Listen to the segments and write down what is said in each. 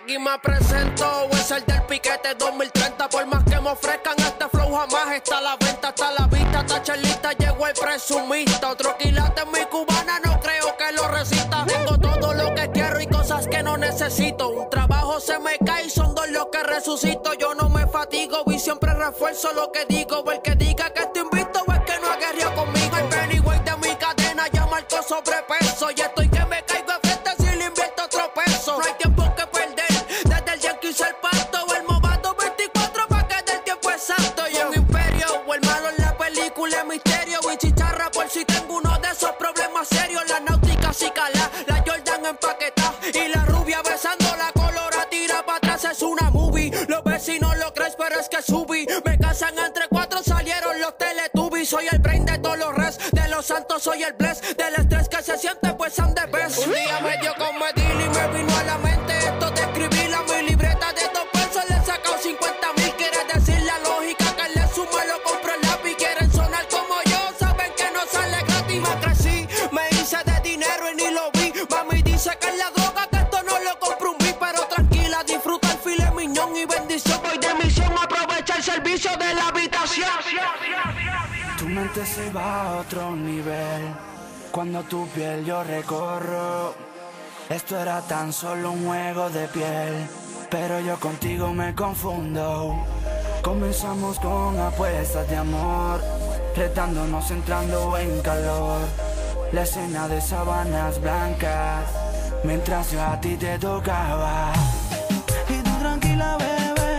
Aquí me presento, es el del piquete 2030. Por más que me ofrezcan este flow jamás está a la venta, está a la vista, está charlista, llegó el presumista. Otro quilate en mi cubana, no creo que lo resista. Tengo todo lo que quiero y cosas que no necesito. Un trabajo se me cae y son dos los que resucito. Yo no me fatigo y siempre refuerzo lo que digo. El que diga que estoy invicto es que no ha guerreado conmigo. El Pennywise de mi cadena ya marcó sobrepeso. Y estoy que me caigo de frente si le invierto otro peso. No hay tiempo que perder, desde el día que hice el pacto. El movado 24 pa' que del tiempo exacto. Y un imperio, o el malo en la película es misterio. Y chicharra por si tengo uno de esos problemas serios. La náutica sí cala, la Jordan empaqueta. Y la rubia besando la colora tira pa' atrás, es una movie. Los vecinos lo crees pero es que subí. Me casan entre cuatro, salieron los Teletubbies. Soy el brain de todos los res, de los santos soy el bless. Del estrés que se siente pues I'm the best. Un día me dio con medir y me vino a la mente esto de escribir a mi libreta de 2 pesos. Le he sacado 50,000, quiere decir la lógica que le suma lo compro el lápiz. Quieren sonar como yo, saben que no sale gratis. Me crecí, me hice de dinero y ni lo vi. Mami dice que es la droga, que esto no lo compro un beat. Pero tranquila, disfruta el filet miñón y bendición. Voy de misión, aprovecha el servicio de la habitación. Tu mente se va a otro nivel cuando tu piel yo recorro. Esto era tan solo un juego de piel, pero yo contigo me confundo. Comenzamos con apuestas de amor, retándonos entrando en calor. La escena de sábanas blancas, mientras yo a ti te tocaba. Y tú tranquila, bebé,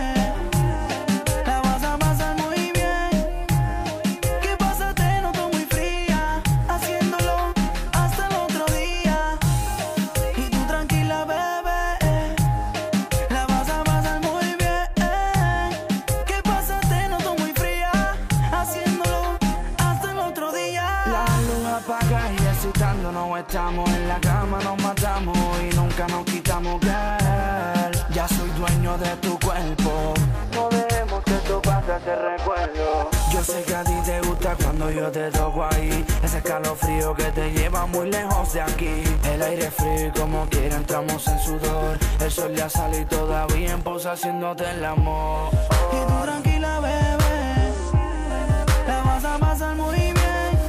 no estamos en la cama, nos matamos y nunca nos quitamos, girl. Ya soy dueño de tu cuerpo, no dejemos que esto pase, te recuerdo. Yo sé que a ti te gusta cuando yo te toco ahí, ese escalofrío que te lleva muy lejos de aquí. El aire frío y como quiera entramos en sudor. El sol ya sale y todavía en pausa haciéndote el amor. Y tú tranquila, bebé, la vas a pasar muy bien.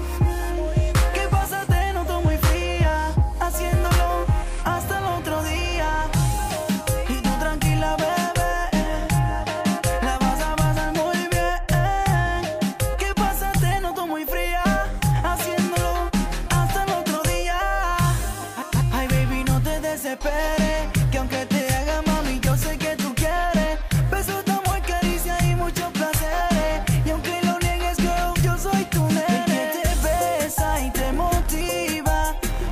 Haciéndolo hasta el otro día. Y tú tranquila, bebé, la vas a pasar muy bien. ¿Qué pasa? Te noto muy fría. Haciéndolo hasta el otro día. Ay, baby, no te desesperes, que aunque te haga mami, yo sé que tú quieres. Besos de amor, caricia y muchos placeres. Y aunque lo niegues, girl, yo soy tu nene. Que te besa y te motiva.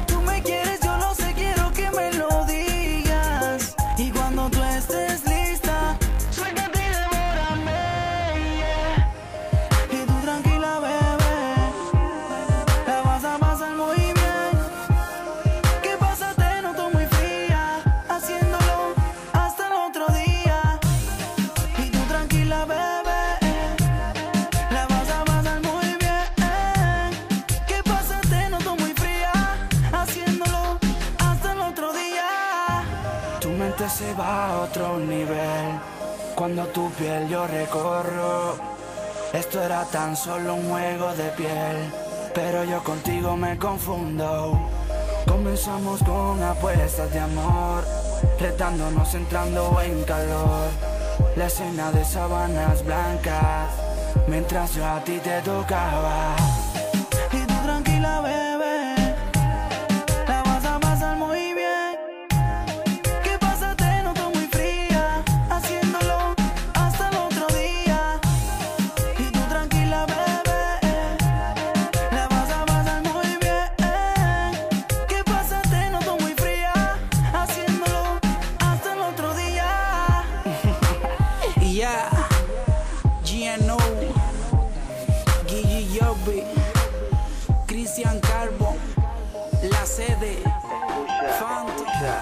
Y cuando tú estés lista, suéltate y devórame, yeah. Y tú tranquila, bebé, la vas a pasar muy bien. ¿Qué pasa? Te noto muy fría, haciéndolo hasta el otro día. Y tú tranquila, bebé, la vas a pasar muy bien. ¿Qué pasa? Te noto muy fría, haciéndolo hasta el otro día. Tu mente se va a otro nivel cuando tu piel yo recorro. Esto era tan solo un juego de piel, pero yo contigo me confundo. Comenzamos con apuestas de amor, retándonos entrando en calor. La escena de sábanas blancas, mientras yo a ti te tocaba. Y tú tranquila, bebé, la vas a pasar muy bien. GNO, Gigi Yobi, Cristian Carbon, La Sede, Fanta.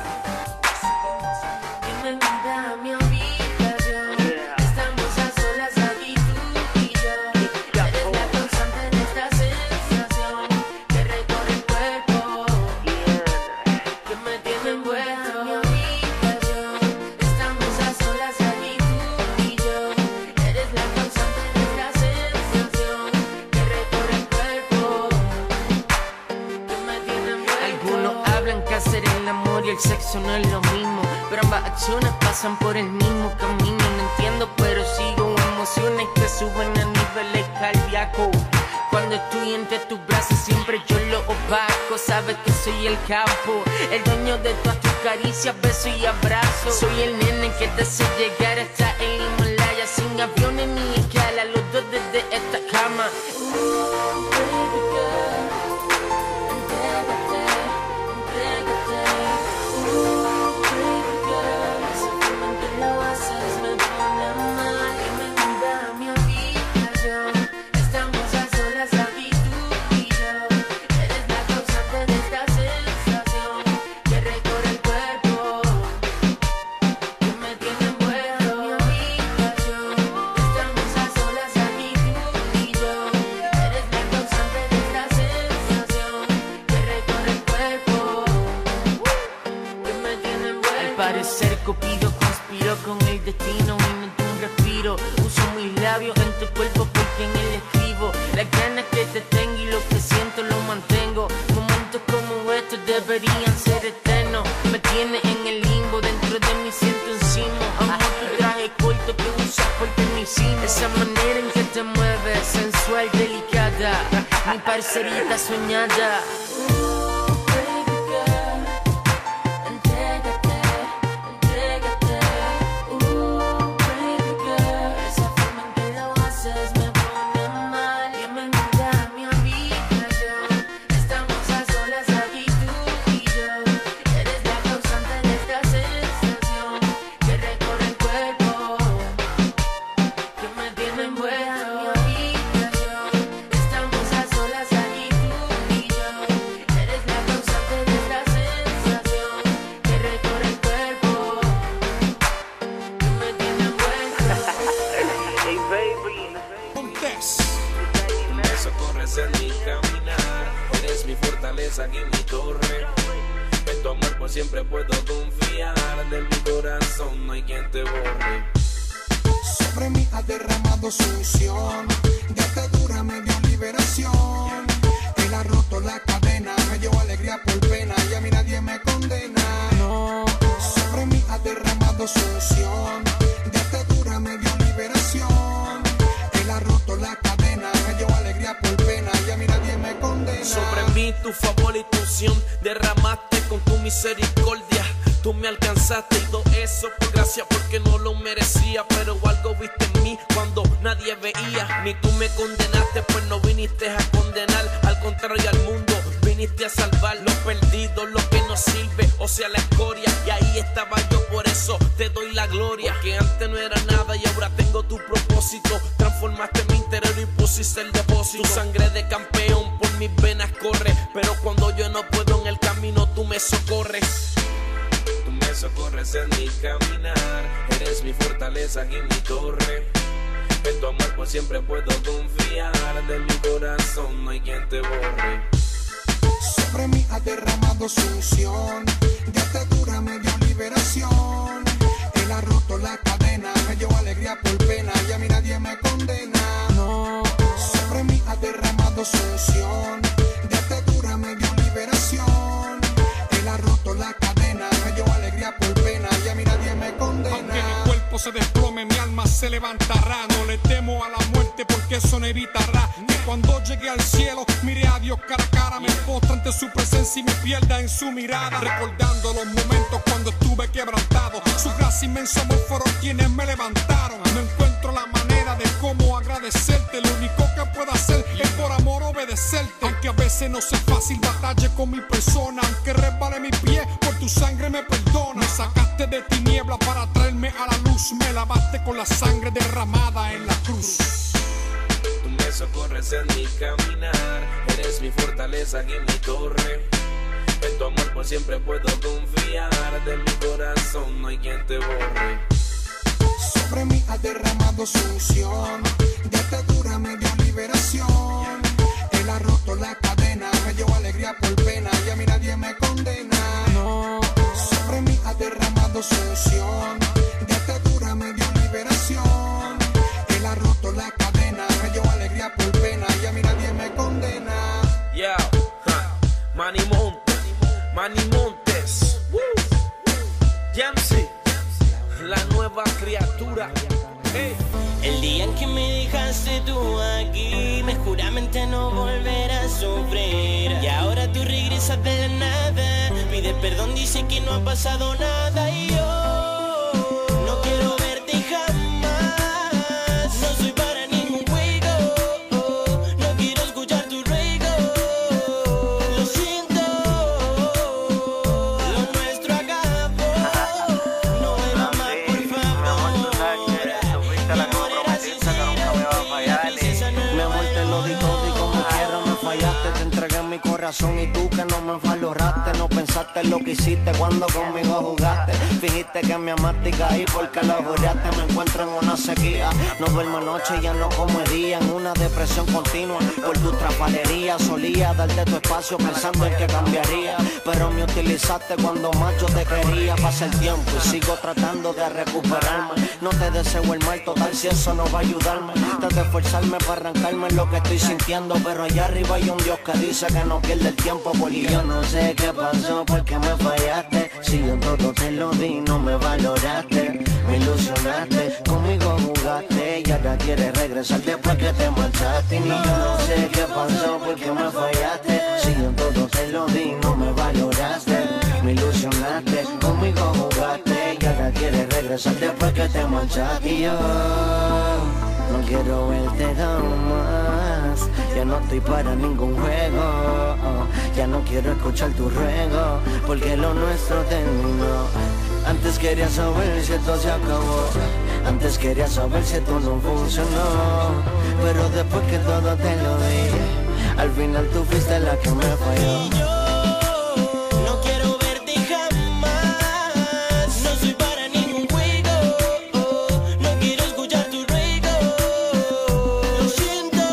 Bienvenida a mi habitación. Estamos a solas aquí tú y yo. Eres la constante de esta sensación que recorre el cuerpo, que me tiene envuelto. Mi habitación. acciones pasan por el mismo camino. No entiendo, pero sigo emociones que suben a niveles cardíacos. Cuando estoy entre tus brazos siempre yo lo opaco. Sabes que soy el capo, el dueño de todas tus caricias, besos y abrazos. Soy el nene que te hace llegar hasta el Himalaya sin aviones ni escala, los dos desde esta cama. Baby girl, entrégate, entrégate. Baby girl, esa forma en que lo haces me pone mal. Y me manda a mi habitación. Estamos a solas aquí tú y yo. Eres la causante de esta sensación que recorre el cuerpo, que me tiene envuelto. En mi habitación. Estamos a solas aquí tú y yo. Eres la causante de esta sensación que recorre el cuerpo, que me tiene envuelto. Al parecer Cupido conspiró con el destino y no te un respiro. Uso mis labios en tu cuerpo porque en él escribo las ganas que te tengo y lo que siento lo mantengo. Momentos como estos deberían ser eternos. Me tiene en el limbo, dentro de mí siento un simo. Amo tu traje corto que usas porque me hicimos. Esa manera en que te mueves, sensual, delicada, mi parcerita soñada. Baby girl, entrégate, entrégate. Baby girl, esa forma en que lo haces me pone mal. Bienvenida a mi habitación. Estamos a solas aquí tú y yo. Eres la causante de esta sensación que recorre el cuerpo, que me tiene envuelto. En mi habitación. Estamos a solas aquí tú y yo. Eres la causante de esta sensación que recorre el cuerpo, que me tiene envuelto. Hey baby, Montes. eso corres en mi caminar. Eres mi fortaleza y mi torre. En tu amor por siempre puedo confiar. De mi corazón no hay quien te borre. Sobre mí ha derramado su unción, de atadura me dio liberación. Él ha roto la cadena, me dio alegría por pena, y a mí nadie me condena. No. Sobre mí ha derramado su unción, de atadura me dio liberación. Él ha roto la cadena, me dio alegría por pena, y a mí nadie me condena. Sobre mí tu favor y tu unción derramaste con tu misericordia. Tú me alcanzaste y todo eso por gracia, porque no lo merecía. Pero algo viste en mí cuando nadie veía. Ni tú me condenaste, pues no viniste a condenar. Al contrario, al mundo viniste a salvar. Lo perdido, lo que no sirve, o sea la escoria. Y ahí estaba yo, por eso te doy la gloria. Porque antes no era nada y ahora tengo tu propósito. Transformaste mi interior y pusiste el depósito. Tu sangre de campeón por mis venas corre. Pero cuando yo no puedo en el camino, tú me socorres. Tú me socorres en mi caminar. Eres mi fortaleza y mi torre. En tu amor por siempre puedo confiar. De mi corazón no hay quien te borre. Sobre mí ha derramado su unción, de atadura me dio liberación. Él ha roto la cadena, me dio alegría por pena, y a mí nadie me condena. No. Sobre mí ha derramado su unción, de atadura me dio liberación. Él ha roto la cadena, me dio alegría por pena, y a mí nadie me condena. Aunque mi cuerpo se desplome, mi alma se levantará. No le temo a la muerte porque eso no evitará. Que cuando llegue al cielo, mire a Dios cara a cara, me postre ante su presencia y me pierda en su mirada. Recordando los momentos cuando estuve quebrantado, su gracia inmenso amor fueron quienes me levantaron. No encuentro la manera de cómo agradecerte. Lo único que puedo hacer es por amor obedecerte. Aunque a veces no sea fácil, batalle con mi persona. Aunque resbale mi pie, por tu sangre me perdona. Me sacaste de tiniebla para traerme a la luz. Me lavaste con la sangre derramada en la cruz. Tú me socorres en mi caminar. Eres mi fortaleza y mi torre. En tu amor por siempre puedo confiar. De mi corazón no hay quien te borre. Sobre mí ha derramado su unción, de atadura me dio liberación. Él ha roto la cadena, me dio alegría por pena, y a mí nadie me condena. No. Sobre mí ha derramado su unción, de atadura me dio liberación. Él ha roto la cadena, me dio alegría por pena, y a mí nadie me condena. Yeah, Manny Montes, Manny Montes, Jamsey, El día en que me dejaste tú aquí, me juramente no volverás a sufrir. Y ahora tú regresas de la nada, pide perdón, dice que no ha pasado nada. Y yo no quiero verte jamás, no soy para ningún juego, no quiero escuchar tu ruego. Lo siento, lo nuestro acabó, no vuelva más por favor. Mi amor, te lo di todo y como quiera me fallaste. Te entregué mi corazón y tú que no me valoraste. No pensaste lo que hiciste cuando conmigo jugaste. Fingiste que me amaste y caí porque lo juraste. Me encuentro en una sequía, no duermo noche, ya no como día. En una depresión continua por tu trapalería. Solía darte tu espacio pensando en que cambiaría, pero me utilizaste cuando más yo te quería. Pasa el tiempo y sigo tratando de recuperarme. No te deseo el mal, total si eso no va a ayudarme. Trato de esforzarme para arrancarme lo que estoy sintiendo, pero allá arriba hay un Dios que dice que no pierde el tiempo. Porque yo no sé qué pasó, porque me fallaste. Si yo todo te lo di, no me valoraste. Me ilusionaste, conmigo jugaste y ahora quieres regresar después que te marchaste. Y yo no sé qué pasó, porque me fallaste. Si yo todo te lo di, no me valoraste. Me ilusionaste, conmigo jugaste y ahora quieres regresar después que te marchaste. Y yo no quiero verte jamás, ya no estoy para ningún juego, ya no quiero escuchar tu ruego, porque lo nuestro terminó. Antes quería saber si esto se acabó, antes quería saber si esto no funcionó, pero después que todo te lo di, al final tú fuiste la que me falló. No quiero verte jamás, no soy para ningún juego, no quiero escuchar tu ruego. Lo siento,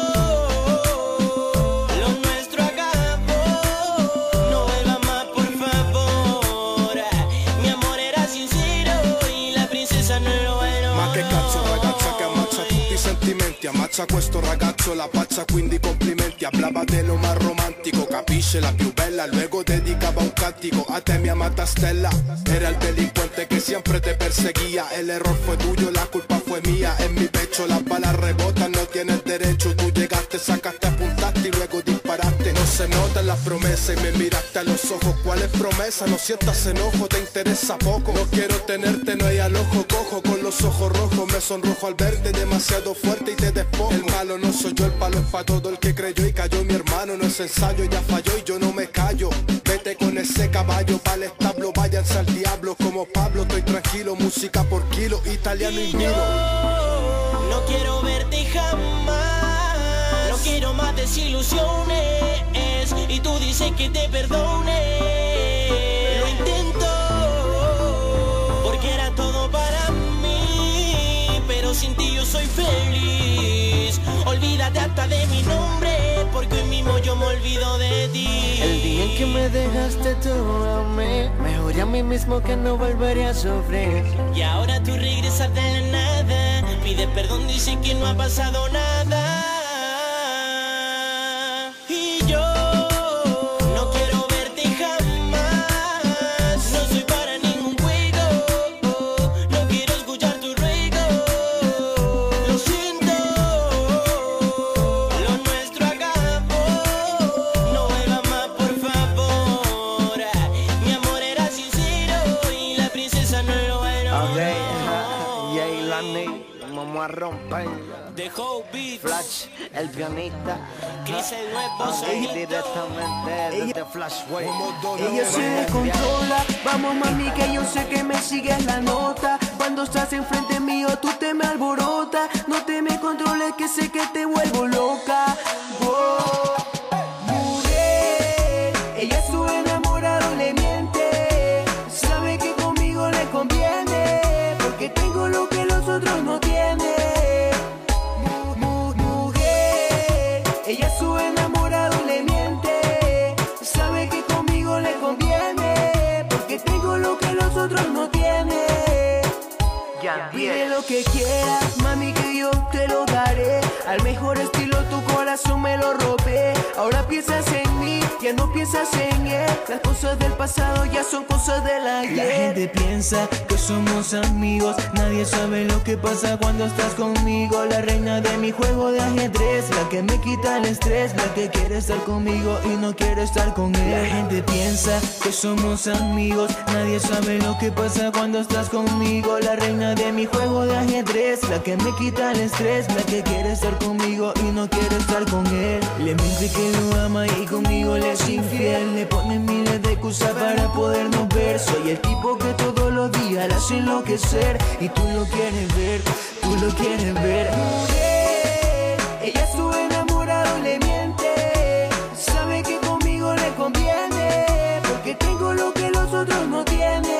lo nuestro acabó, no vuelva más por favor. Mi amor era sincero y la princesa non lo era. Ma che cazzo ragazza che ammazza tutti i sentimenti, ammazza questo ragazzo, la pazza quindi complimenti. Hablaba de lo más romántico, capisce la più bella, luego dedicaba un cántico a te mi amata Stella. Era el delincuente que siempre te perseguía, el error fue tuyo, la culpa fue mía. En mi pecho las balas rebotan, no tienes derecho. Tú llegaste, sacaste, apuntaste y luego disparaste. No se notan las promesas y me miraste a los ojos. ¿Cuál es promesa? No sientas enojo, te interesa poco. No quiero tenerte, no hay al ojo cojo. Con los ojos rojos me sonrojo al verte demasiado fuerte y te despojo. El malo no soy yo, el palo es pa' todo el que creyó y cayó. Mi hermano no es ensayo, ya falló y yo no me callo. Vete con ese caballo pa'l establo, váyanse al diablo como Pablo. Estoy tranquilo, música por kilo, italiano y miro. No quiero verte jamás, no quiero más desilusiones, y tú dices que te perdone. Lo intento, porque era todo para mí, pero sin ti yo soy feliz. Olvídate hasta de mi nombre, porque hoy mismo yo me olvido de ti. El día en que me dejaste tú a mí, me juré a mí mismo que no volveré a sufrir. Y ahora tú regresas de la nada, pide perdón, dice que no ha pasado nada. Y yo no quiero verte jamás, no soy para ningún juego, no quiero escuchar tu ruego. Lo siento, lo nuestro acabó, no vuelva más por favor. Mi amor era sincero y la princesa no lo era. Ok, Jay Lani, vamos a romper. The Whole Beat, Flash, el pianista. Chris el nuevo Ok, sonido. directamente desde Flashway. Ella se descontrola, vamos mami que yo sé que me sigues la nota. Cuando estás enfrente mío tú te me alborotas. No te me controles que sé que te vuelvo loca. Oh, mujer, ella es su enamorado, le miente. Sabe que conmigo le conviene, porque tengo lo que los otros no tienen. Mujer, ella es su enamorado, le miente. Sabe que conmigo le conviene, porque tengo lo que los otros no tienen. Pide lo que quieras, mami, que yo te lo daré. Al mejor estilo tu corazón me lo robé. Ahora piensas en mí, ya no piensas en él. Las cosas del pasado ya son cosas del ayer. La gente piensa que somos amigos, nadie sabe lo que pasa cuando estás conmigo. La reina de mi juego de ajedrez, la que me quita el estrés, la que quiere estar conmigo y no quiere estar con él. La gente piensa que somos amigos, nadie sabe lo que pasa cuando estás conmigo. La reina de mi juego de ajedrez, la que me quita el estrés, la que quiere estar conmigo y no quiere estar con él. Le miente que lo ama y conmigo le es infiel, le pone miles de excusas para podernos ver. Soy el tipo que todos los días la hace enloquecer y tú lo quieres ver, tú lo quieres ver. Mujer, ella estuvo enamorada y le miente, sabe que conmigo le conviene, porque tengo lo que los otros no tienen.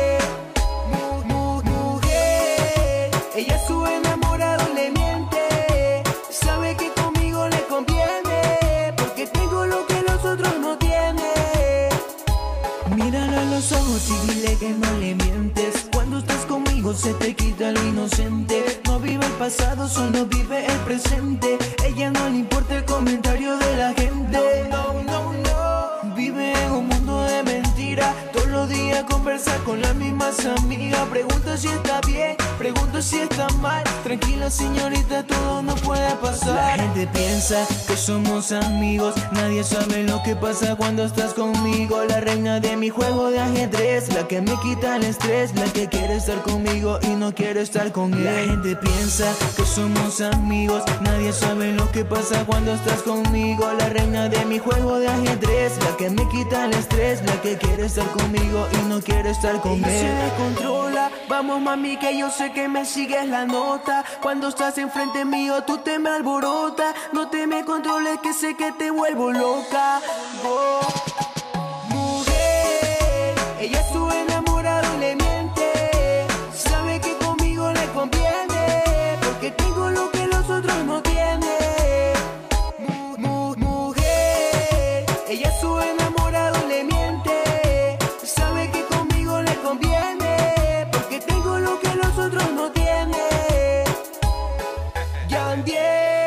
Mujer, ella estuvo enamorada y le miente, sabe que conmigo le conviene, porque tengo lo que los otros no tienen. Mírala a los ojos y dile que no le mientes. Cuando estás conmigo se te quita lo inocente. No vive el pasado, solo vive el presente. Ella no le importa el comentario de la gente. No, no, no. Vive en un mundo de mentiras. Todos los días conversa con las mismas amigas. Pregunta si está bien, pregunta si está mal. Tranquila señorita, todo no puede pasar. La gente piensa que somos amigos, nadie sabe lo que pasa cuando estás conmigo. La reina de mi juego de ajedrez, la que me quita el estrés, la que quiere estar conmigo y no quiere estar con él. La gente piensa que somos amigos, nadie sabe lo que pasa cuando estás conmigo. La reina de mi juego de ajedrez, la que me quita el estrés, la que quiere estar conmigo y no quiere estar con él. Se descontrola, vamos mami que yo sé que me sigues la nota. Cuando estás enfrente mío tú te me alborotas. No te me controles que sé que te vuelvo loca. Oh. Mujer, ella estuvo enamorada y le miente, sabe que conmigo le conviene, porque tengo lo que los otros no tienen. Mujer, ella estuvo enamorada y le miente, sabe que conmigo le conviene, porque tengo lo que los otros no tienen. Yandier.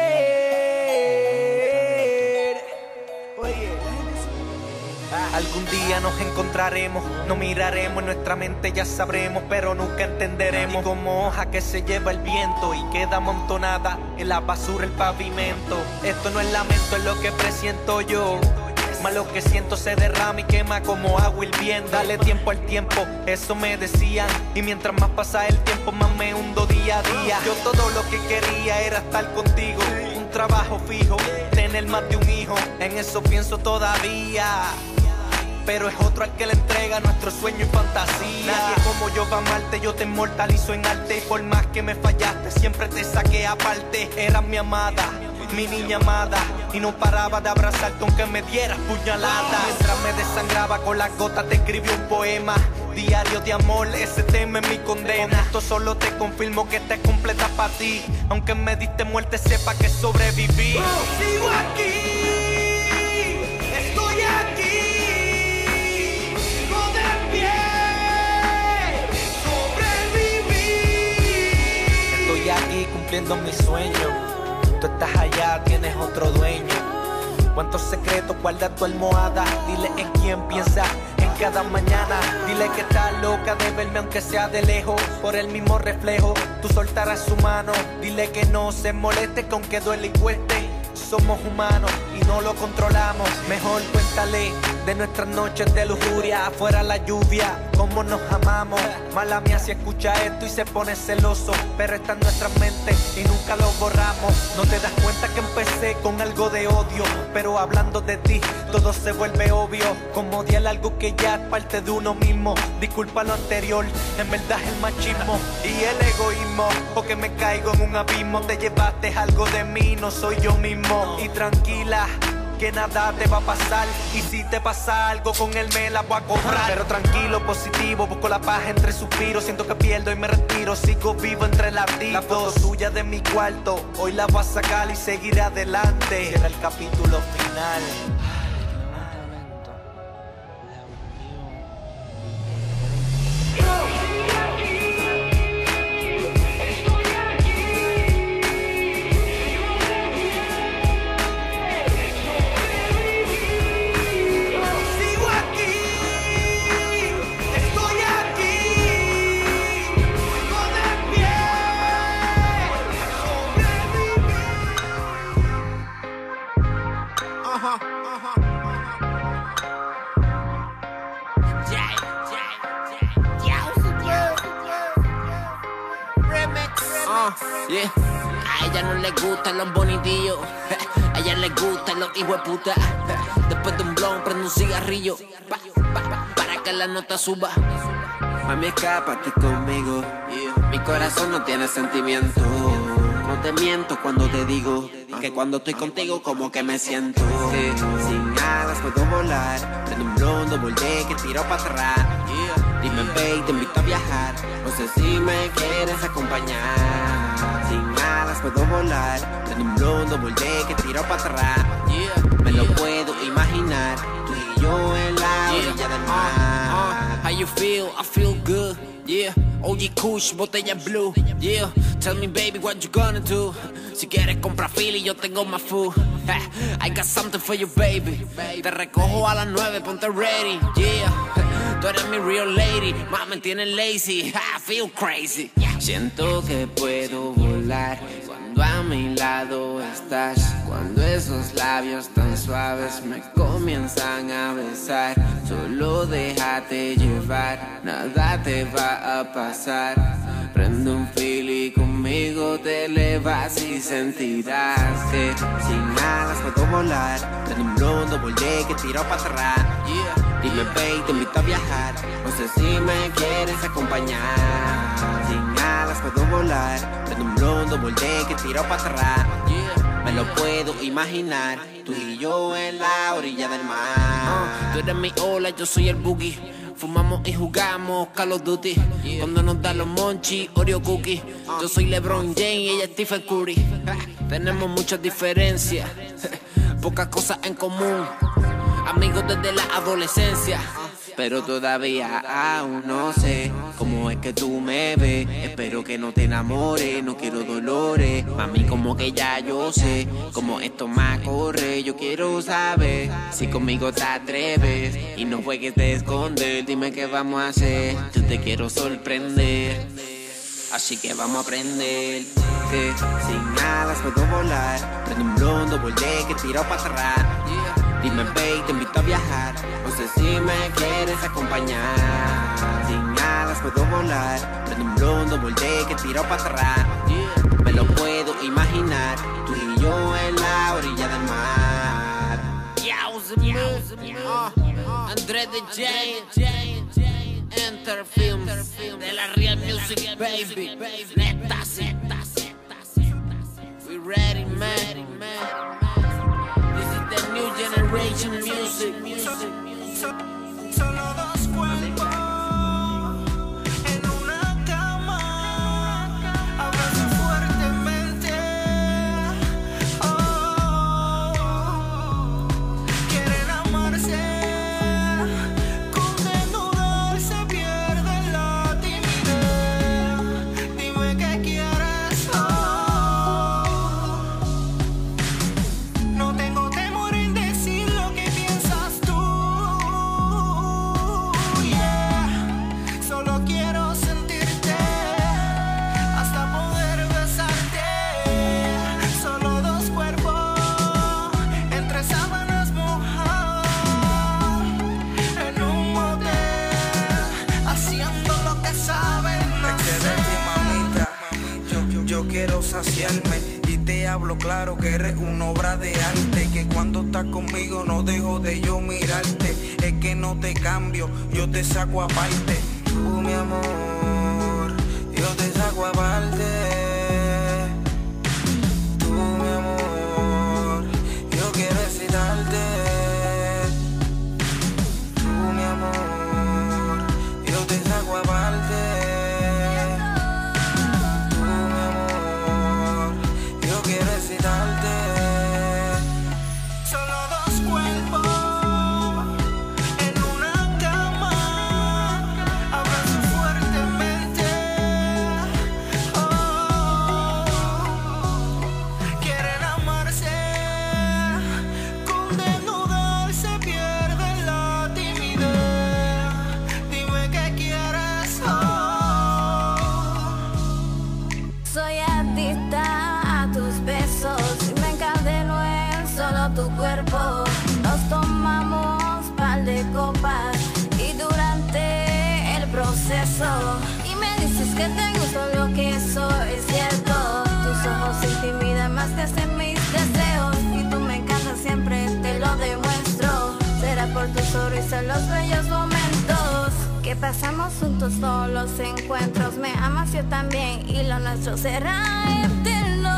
Oye, algún día nos encontraremos, nos miraremos, en nuestra mente ya sabremos, pero nunca entenderemos. Y como hoja que se lleva el viento y queda amontonada en la basura el pavimento. Esto no es lamento, es lo que presiento yo. Más lo que siento se derrama y quema como agua hirviendo. Dale tiempo al tiempo, eso me decían. Y mientras más pasa el tiempo, más me hundo día a día. Yo todo lo que quería era estar contigo, un trabajo fijo, tener más de un hijo. En eso pienso todavía, pero es otro al que le entrega nuestro sueño y fantasía. Nadie como yo va a amarte, yo te inmortalizo en arte. Por más que me fallaste, siempre te saqué aparte. Eras mi amada, mi niña amada, y no paraba de abrazarte aunque me dieras puñalada. Mientras me desangraba con las gotas te escribí un poema, diario de amor, ese tema es mi condena. Esto solo te confirmo que esta es completa para ti, aunque me diste muerte sepa que sobreviví. Sigo aquí, estoy aquí, sigo de pie, sobreviví. Estoy aquí cumpliendo mi sueño. Tú estás allá, tienes otro dueño. ¿Cuántos secretos guarda tu almohada? Dile en quién piensa en cada mañana. Dile que está loca de verme aunque sea de lejos. Por el mismo reflejo, tú soltarás su mano. Dile que no se moleste con que duele y cueste. Somos humanos y no lo controlamos. Mejor cuéntale de nuestras noches de lujuria, afuera la lluvia, cómo nos amamos. Mala mía si escucha esto y se pone celoso, pero está en nuestras mentes y nunca lo borramos. No te das cuenta que empecé con algo de odio, pero hablando de ti todo se vuelve obvio. Como odiar algo que ya es parte de uno mismo. Disculpa lo anterior, en verdad es el machismo y el egoísmo, porque me caigo en un abismo. Te llevaste algo de mí, no soy yo mismo. Y tranquila, que nada te va a pasar, y si te pasa algo con él me la voy a cobrar. Pero tranquilo, positivo, busco la paz entre suspiros. Siento que pierdo y me retiro, sigo vivo entre latidos. La foto suya de mi cuarto, hoy la voy a sacar y seguiré adelante. Cierra el capítulo final. A ella no le gustan los bonitillos, a ella le gustan los hijos de puta. Después de un blon prende un cigarrillo para que la nota suba. Mami, escápate conmigo, mi corazón no tiene sentimiento. No te miento cuando te digo que cuando estoy contigo como que me siento que sin alas puedo volar. Prende un blon, double D que tiro para atrás. Dime babe, te invito a viajar, no sé si me quieres acompañar. Sin alas puedo volar. Prende un blon, double D que tiro para atrás. Me lo puedo imaginar, tú y yo en la orilla del mar. How you feel? I feel good, yeah. OG Kush, botella blue, yeah. Tell me baby what you gonna do. Si quieres comprar Philly, yo tengo más food. I got something for you baby. Te recojo a las 9, ponte ready, yeah. Tú eres mi real lady, más me tienes lazy. I feel crazy. Siento que puedo volar cuando a mi lado estás. Cuando esos labios tan suaves me comienzan a besar. Solo déjate llevar, nada te va a pasar. Prende un fili conmigo, te elevas y sentirás que sin alas puedo volar. Prende un blon, double D que tiro para atrás. Dime babe, te invito a viajar, no sé si me quieres acompañar. Sin alas puedo volar. Prende un blon, double D que tiro para atrás. Me lo puedo imaginar, tú y yo en la orilla del mar. Tú eres mi ola, yo soy el boogie. Fumamos y jugamos Call of Duty. Cuando nos dan los monchis, Oreo cookies. Yo soy LeBron James y ella es Stephen Curry. Tenemos muchas diferencias, pocas cosas en común. Amigos desde la adolescencia, pero todavía aún no sé cómo es que tú me ves. Espero que no te enamores, no quiero dolores. Mami, como que ya yo sé cómo esto me corre. Yo quiero saber si conmigo te atreves y no juegues de esconder. Dime qué vamos a hacer, yo te quiero sorprender. Así que vamos a aprender que sin alas puedo volar. Prende un blon, double D que tiro para atrás. Dime babe, te invito a viajar, no sé si me quieres acompañar. Sin alas puedo volar. Prende un blon, double D que tiro para atrás. Me lo puedo imaginar, tú y yo en la orilla del mar. Andrés de J, Enter Films, de la Real Music baby. Neta, we ready man. The new generation music. Solo dos cuerpos en una cama, abrazan fuertemente. Quieren amarse, con desnudar se pierde la timidez. Dime qué quieres. No tengo temor en decir lo que piensas tú. Solo quiero sentirte hasta poder besarte. Solo dos cuerpos entre sábanas mojadas en un motel, haciendo lo que saben hacer. Yo quiero saciarme y te hablo claro que eres una obra de arte. Que cuando estás conmigo no dejo de yo mirarte. Es que no te cambio, yo te saco aparte. Tú mi amor, yo te saco aparte. Tú mi amor, yo quiero excitarte. Tú mi amor, yo te saco aparte. Solo dos cuerpos en una cama, abrazan fuertemente. Quieren amarse, con desnudar se pierde la timidez. Dime qué quieres. Soy adicta a tus besos y me encadeno en solo tu cuerpo. Nos tomamos par de copas y durante el proceso y me dices que te gusta lo que soy, es cierto. Tus ojos intimistas son los bellos momentos que pasamos juntos, todos los encuentros. Me amas, yo también, y lo nuestro será eterno.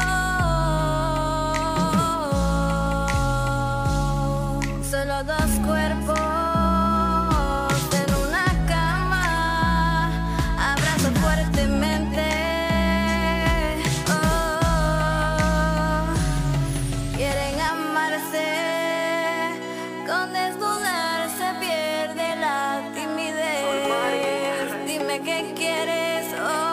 Solo dos cuerpos en una cama, abrazo fuertemente. Quieren amarse, con desnudar se pierde la timidez. Dime qué quieres,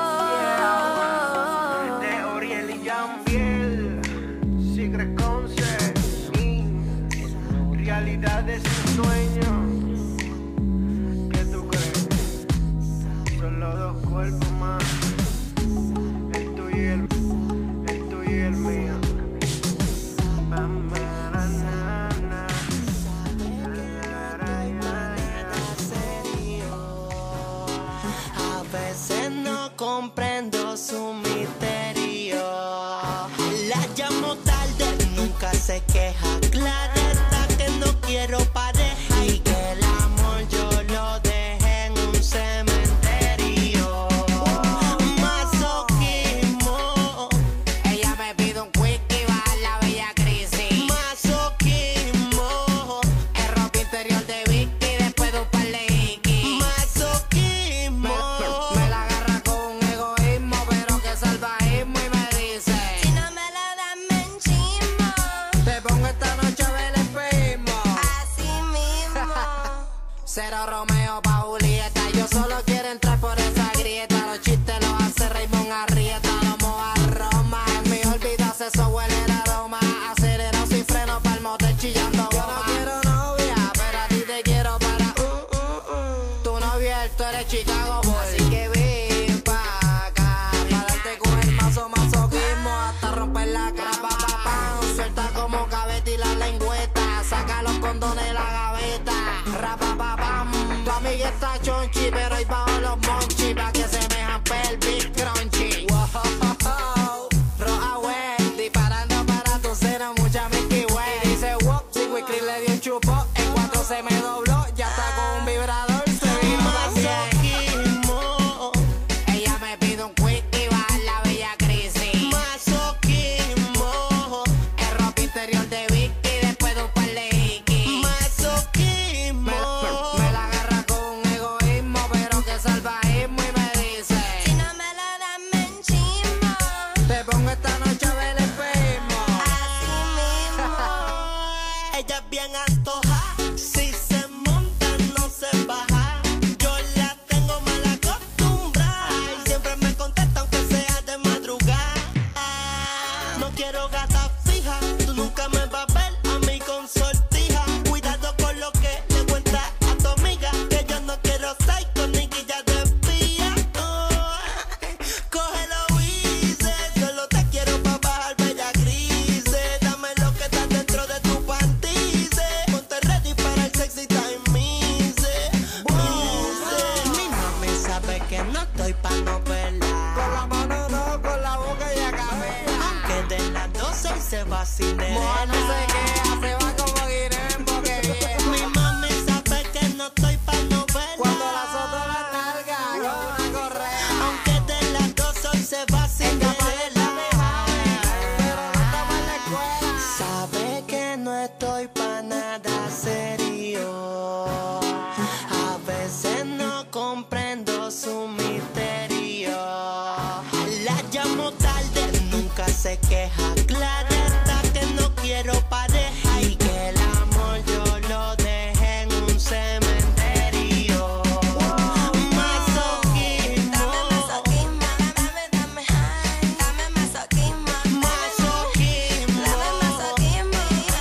De Oriel y Jean-Pierre, Secret Concert, realidad es un sueño. ¿Qué tú crees? Solo dos cuerpos más, el tuyo y el mío. A veces no comprendo su misterio. La llamo tarde, nunca se queja. Clara está que no quiero pareja y que el amor yo lo dejé en un cementerio. Masoquismo. Ella me pide un quickie, va a la bella crisis. Masoquismo. El ropa interior de Vicky, después de un par de hikis. Masoquismo. Me la agarra con un egoísmo, pero que salvajismo, y me dice: si no me la das me enchismo. te pongo esta noche a ver el espejismo. Así mismo. Cero Romeo pa' Julieta, yo solo quiero entrar por esa grieta. Los chistes los hace Raymond Arrieta, los moja Roma. En mi órbita se huele el aroma. Acelero sin freno pa'l motel chillando goma. Yo no quiero novia, pero a ti te quiero para tu novia, tú eres Chicago Boy. Así que ven pa' acá, pa' darte con el masoquismo hasta romper la cara. Suelta como cabeta y la lengüeta, saca los condones de la gaveta. Rapapapam, tu amiga está chonchi, pero ahí bajo los monchis pa' que se mejan pelvis crunchy. Wow, Roja West, disparando para tu seno, mucha Milky Way. Y dice wop, si Wickley le dio un chupo, en cuanto se me dobló, ya está con un vibrador, se vino también. Masoquismo. Ella me pide un quickie, va a la bella crisis. Masoquismo. El ropa interior de Vicky, después de un par de hikis. Masoquismo. Me la agarra con un egoísmo, pero que salvajismo, y me dice: Si no me la das me enchismo. te pongo esta noche a ver el espejismo. Así mismo. Ella es bien antoja, si se monta no se baja. Yo la tengo mal acostumbrada y siempre me contesta aunque sea de madrugada. No quiero gata fija, tú nunca me vas a ver a mí con sortija. Cuidado con lo que le cuentas a tu amiga, que yo no quiero psycho ni guilla de espía. Cógelo easy, solo te quiero pa' bajar bella grises. Dame lo que está dentro de tu pantice. Ponte ready para el sexy time mise. Mi mami sabe que no estoy pa' novela. Con la mano no, con la boca y la cabeza. Aunque de las 12 hoy se va sin Moja no se queda, se va como guineo en boque vieja. Mi mami sabe que no estoy pa' novela. Cuando la soto la nalga, con una correa. Aunque de las 12 hoy se va sin Pero no estamos en la escuela. Sabe que no estoy pa' nada serio. A veces no comprendo su misterio. La llamo tarde, nunca se queja. Clara está que no quiero pareja y que el amor yo lo dejé en un cementerio. Masoquismo. Masoquismo, dame masoquismo. Masoquismo. Dame masoquismo.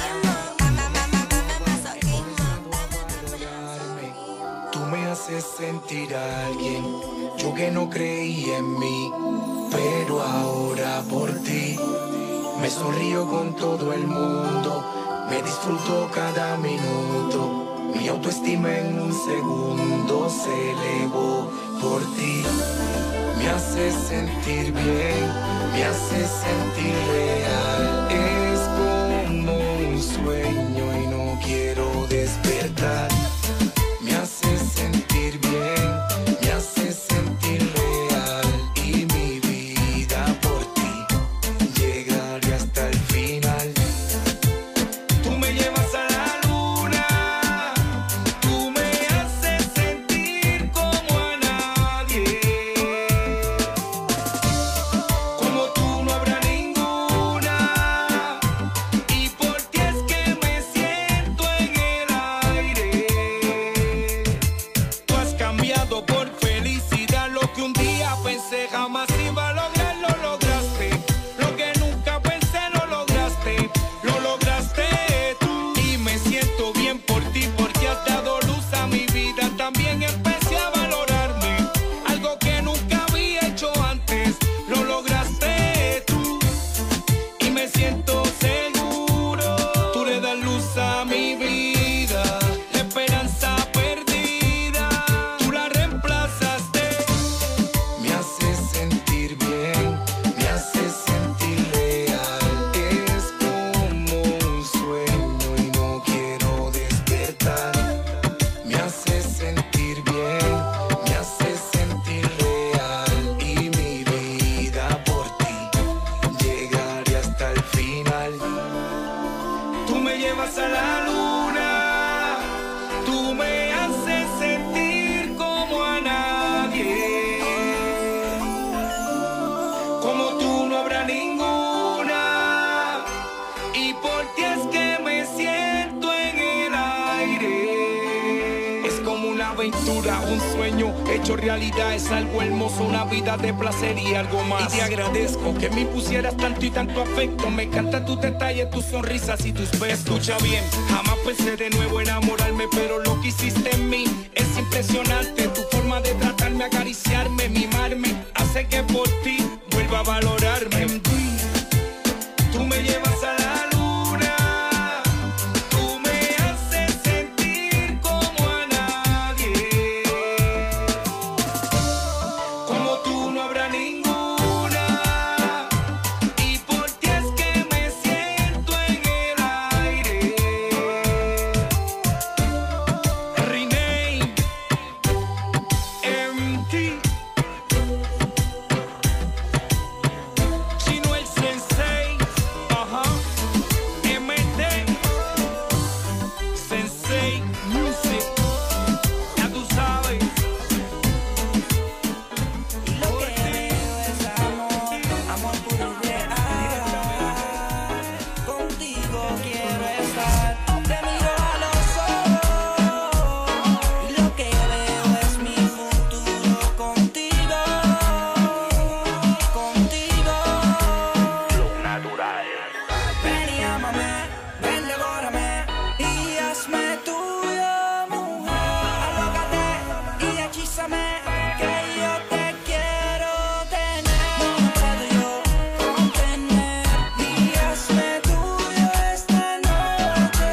Tú me haces sentir a alguien, yo que no creía en mí, pero ahora por ti me sonrío con todo el mundo, me disfruto cada minuto, mi autoestima en un segundo se elevó por ti. Me haces sentir bien, me haces sentir real, es como un sueño y no quiero despertar. duda, un sueño hecho realidad. Es algo hermoso, una vida de placer y algo más. Y te agradezco que me impusieras tanto y tanto afecto. Me encantan tus detalles, tus sonrisas y tus besos. Escucha bien, jamás pensé de nuevo enamorarme, pero lo que hiciste en mí es impresionante. Tu forma de tratarme, acariciarme, mimarme, hace que por ti vuelva a valorarme. MD, tú me llevas a la luna, tú me haces sentir como a nadie. Como tú no habrá ninguna, y por ti es que me siento en el aire. Renee, MD, Chino el Sensei, MD, Sensei Music, ya tú sabes. Lo que veo es amor, amor puro y real. Contigo quiero estar, te miro a los ojos. Y lo que veo es mi futuro contigo, contigo. Ven y ámame, ven, devórame y hazme tuyo, mujer. Alógate y hechízame, que yo te quiero tener. No me puedo yo contener y hazme tuyo esta noche.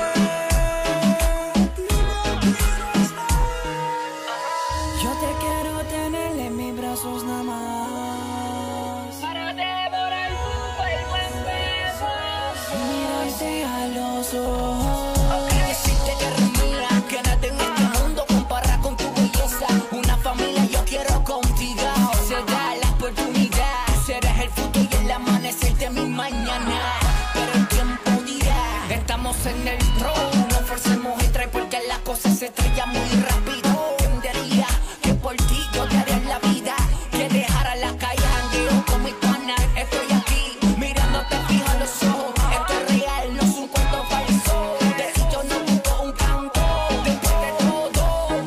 Yo te quiero tener en mis brazos nada más, para devorar tu cuerpo en besos y mirarte a los ojos. Decirte que eres mía, que nada en este mundo compara con tu belleza. Una familia yo quiero contigo. Se da la oportunidad, serás el futuro y el amanecer de mi mañana. Pero el tiempo dirá, estamos en el road. No forcemos el try porque la cosa se estrella muy rápido. ¿Quién diría que por ti yo te haré la vida? Que dejara la calle jangueo con mi pana. Estoy aquí mirándote fijo a los ojos. Esto es real, no es un cuento falso. De ti yo no busco un canto, después de todo.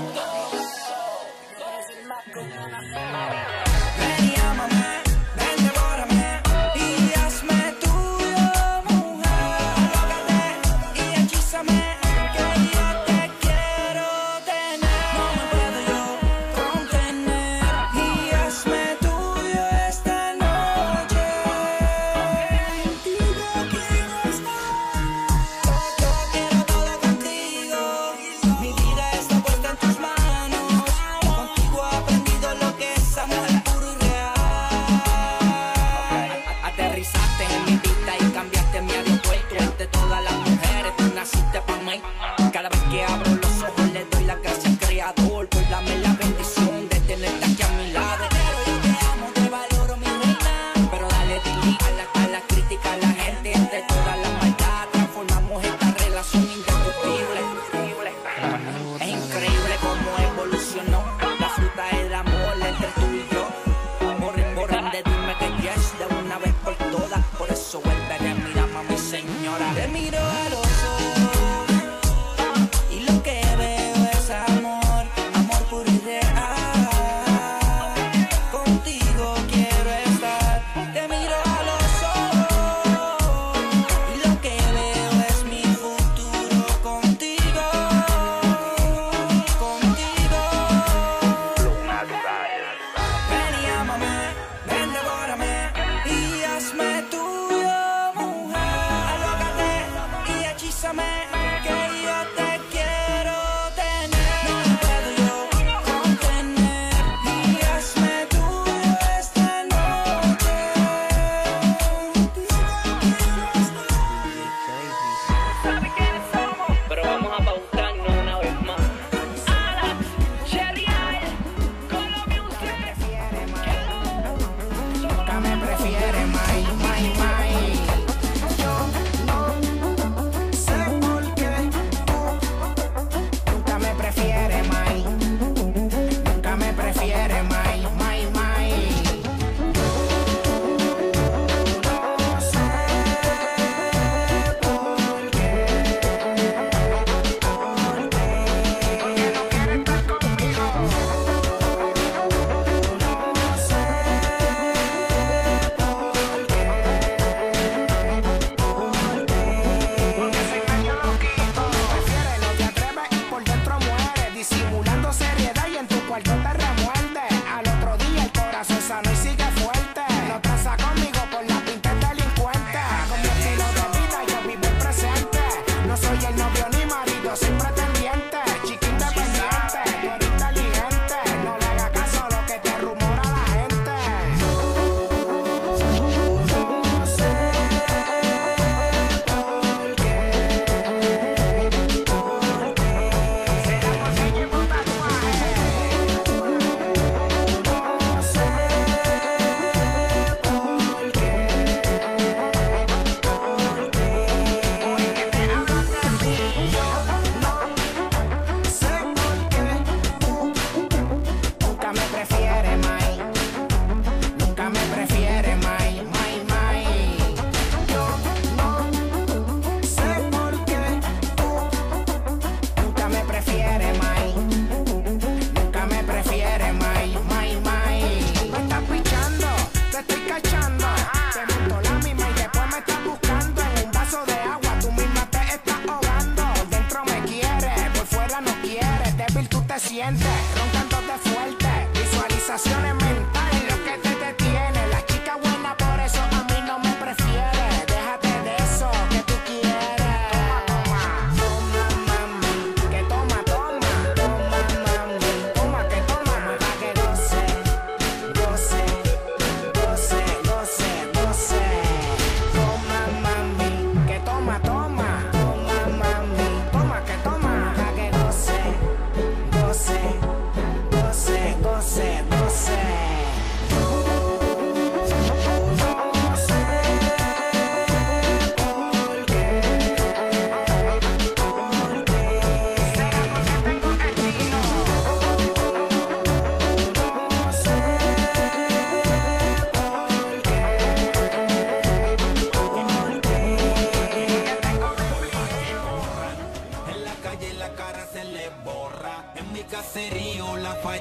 Ven y ámame, ven, devórame y hazme tuyo, mujer. Alógate y hechízame, que yo te quiero tener. No me puedo yo contener y hazme tuyo esta noche. Contigo quiero estar, yo quiero todo contigo. Mi vida está puesta en tus manos. Contigo he aprendido lo que es amor puro y real. Aterrizaste en mi vista y cambiaste mi aeropuerto. Entre todas las mujeres tú naciste para mí. Cada vez que abro los ojos le doy las gracias al Creador por darme la bendición de tenerte aquí a mi lado. Pero yo te amo, te valoro, mi reina. Pero dale delete a la crítica, a la gente. Entre todas las maldades transformamos esta relación indestructible. Es increíble cómo evolucionó la fruta del amor entre tú y yo. Borren de dime que yes de una vez por todas. Por eso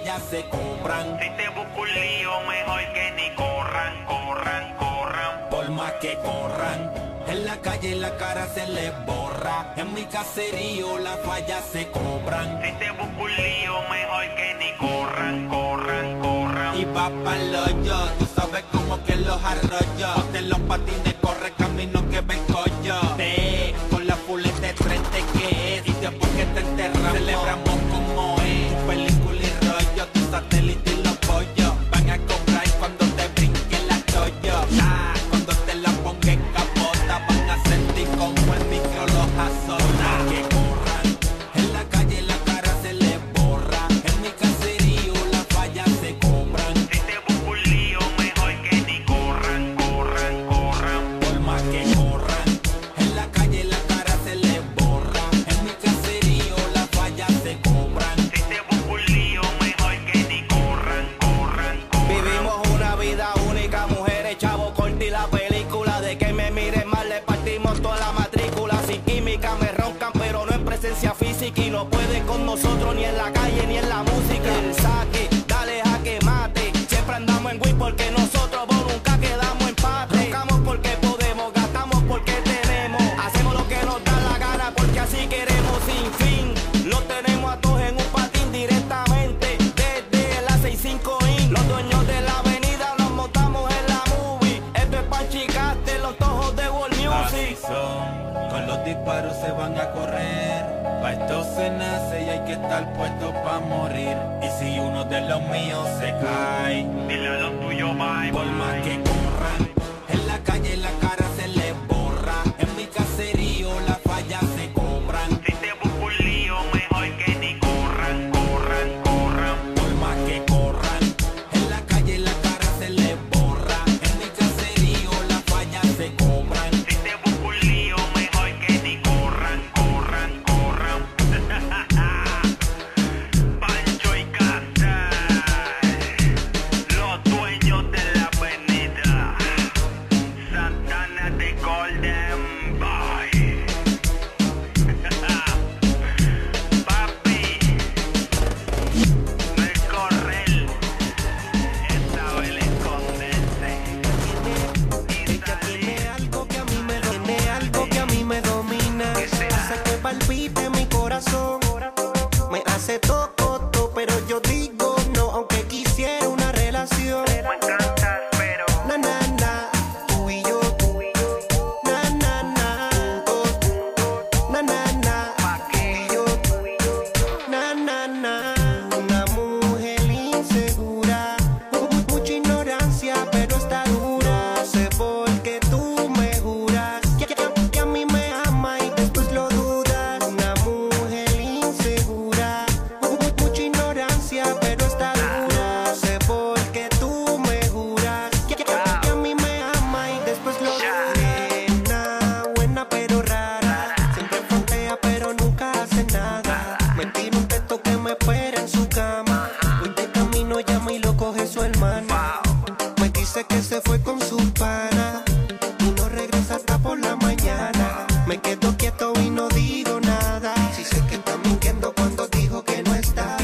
fallas se compran. Si te busco un lío, mejor que ni corran, corran, corran. Por más que corran, en la calle la cara se les borra. En mi caserío las fallas se cobran. Si te busco un lío, mejor que ni corran, corran, corran. Y va pa'l hoyo, tú sabes cómo que los arroyo. Ponte los patines, corre camino que vengo yo. Con la fuleta de 30 que es. Y después que te enterramos, celebramos como es. Tu película y rollo, tu satélite y los pollos van a comprar cuando te brinque la toyo. Cuando te la ponga en capota, van a sentir como el micro los azota. Que corran, en la calle la cara se les borra. En mi caserío las fallas se cobran. Si te busco un lío, mejor que ni corran, corran, corran. Por más que corran, en la calle la cara se les borra. En mi caserío las fallas se cobran. Si te busco un lío, mejor que ni corran, corran, corran. Vivimos una vida única, mujeres, chavo, corta y la película de que me miren mal le partimos toda la matrícula. Sin química me roncan, pero no en presencia física y no pueden con nosotros ni en la calle ni en la música. El saque, dale jaque mate, siempre andamos en Wii porque nosotros vos nunca quedamos empate. Roncamos porque podemos, gastamos porque tenemos, hacemos lo que nos da la gana porque así queremos sin fin. Los tenemos a todos en un patín directamente desde la 65 in. Los dueños de la avenida nos montamos en la movie. Esto es pa' chicaste, los tojos de World Así Music. son, con los disparos se van a correr. Pa' esto se nace y hay que estar puesto pa' morir. Y si uno de los míos se cae, dile a los tuyos bye. Por más que corran, en la calle la cara se les borra. En mi caserío las fallas se cobran. Si te busco un lío, mejor que ni corran, corran, corran. Por más que corran, en la calle la cara se les borra. En mi caserío las fallas se cobran. Si te busco un lío, mejor que ni corran, corran, corran. Pancho y Casal, los dueños de la avenida. Santana de Golden Boy. Papi, no es correr, es saber esconderse. Ella tiene algo que a mí me domina, algo que a mí me domina. Hace que palpite mi corazón, me hace toco, pero yo digo no, aunque quisiera una relación. Me encantas, pero Na na na, tú y yo, na na na, na na na, tú y yo, na na na. Una mujer insegura, mucha ignorancia, pero está dura. No sé por qué tú me juras que a mí me ama y después lo dudas. Una mujer insegura, mucha ignorancia, pero está dura. No sé por qué tú me juras que a mí me ama y después lo dudas. Nena, buena pero rara, siempre frontea pero nunca hace nada. Me tira un texto que me espera en su cama. Voy de camino, llama y lo coge su hermana. Me dice que se fue con su pana y no regresa hasta por la mañana. Me quedo quieto y no digo nada. Si sé que está mintiendo cuando dijo que no estaba.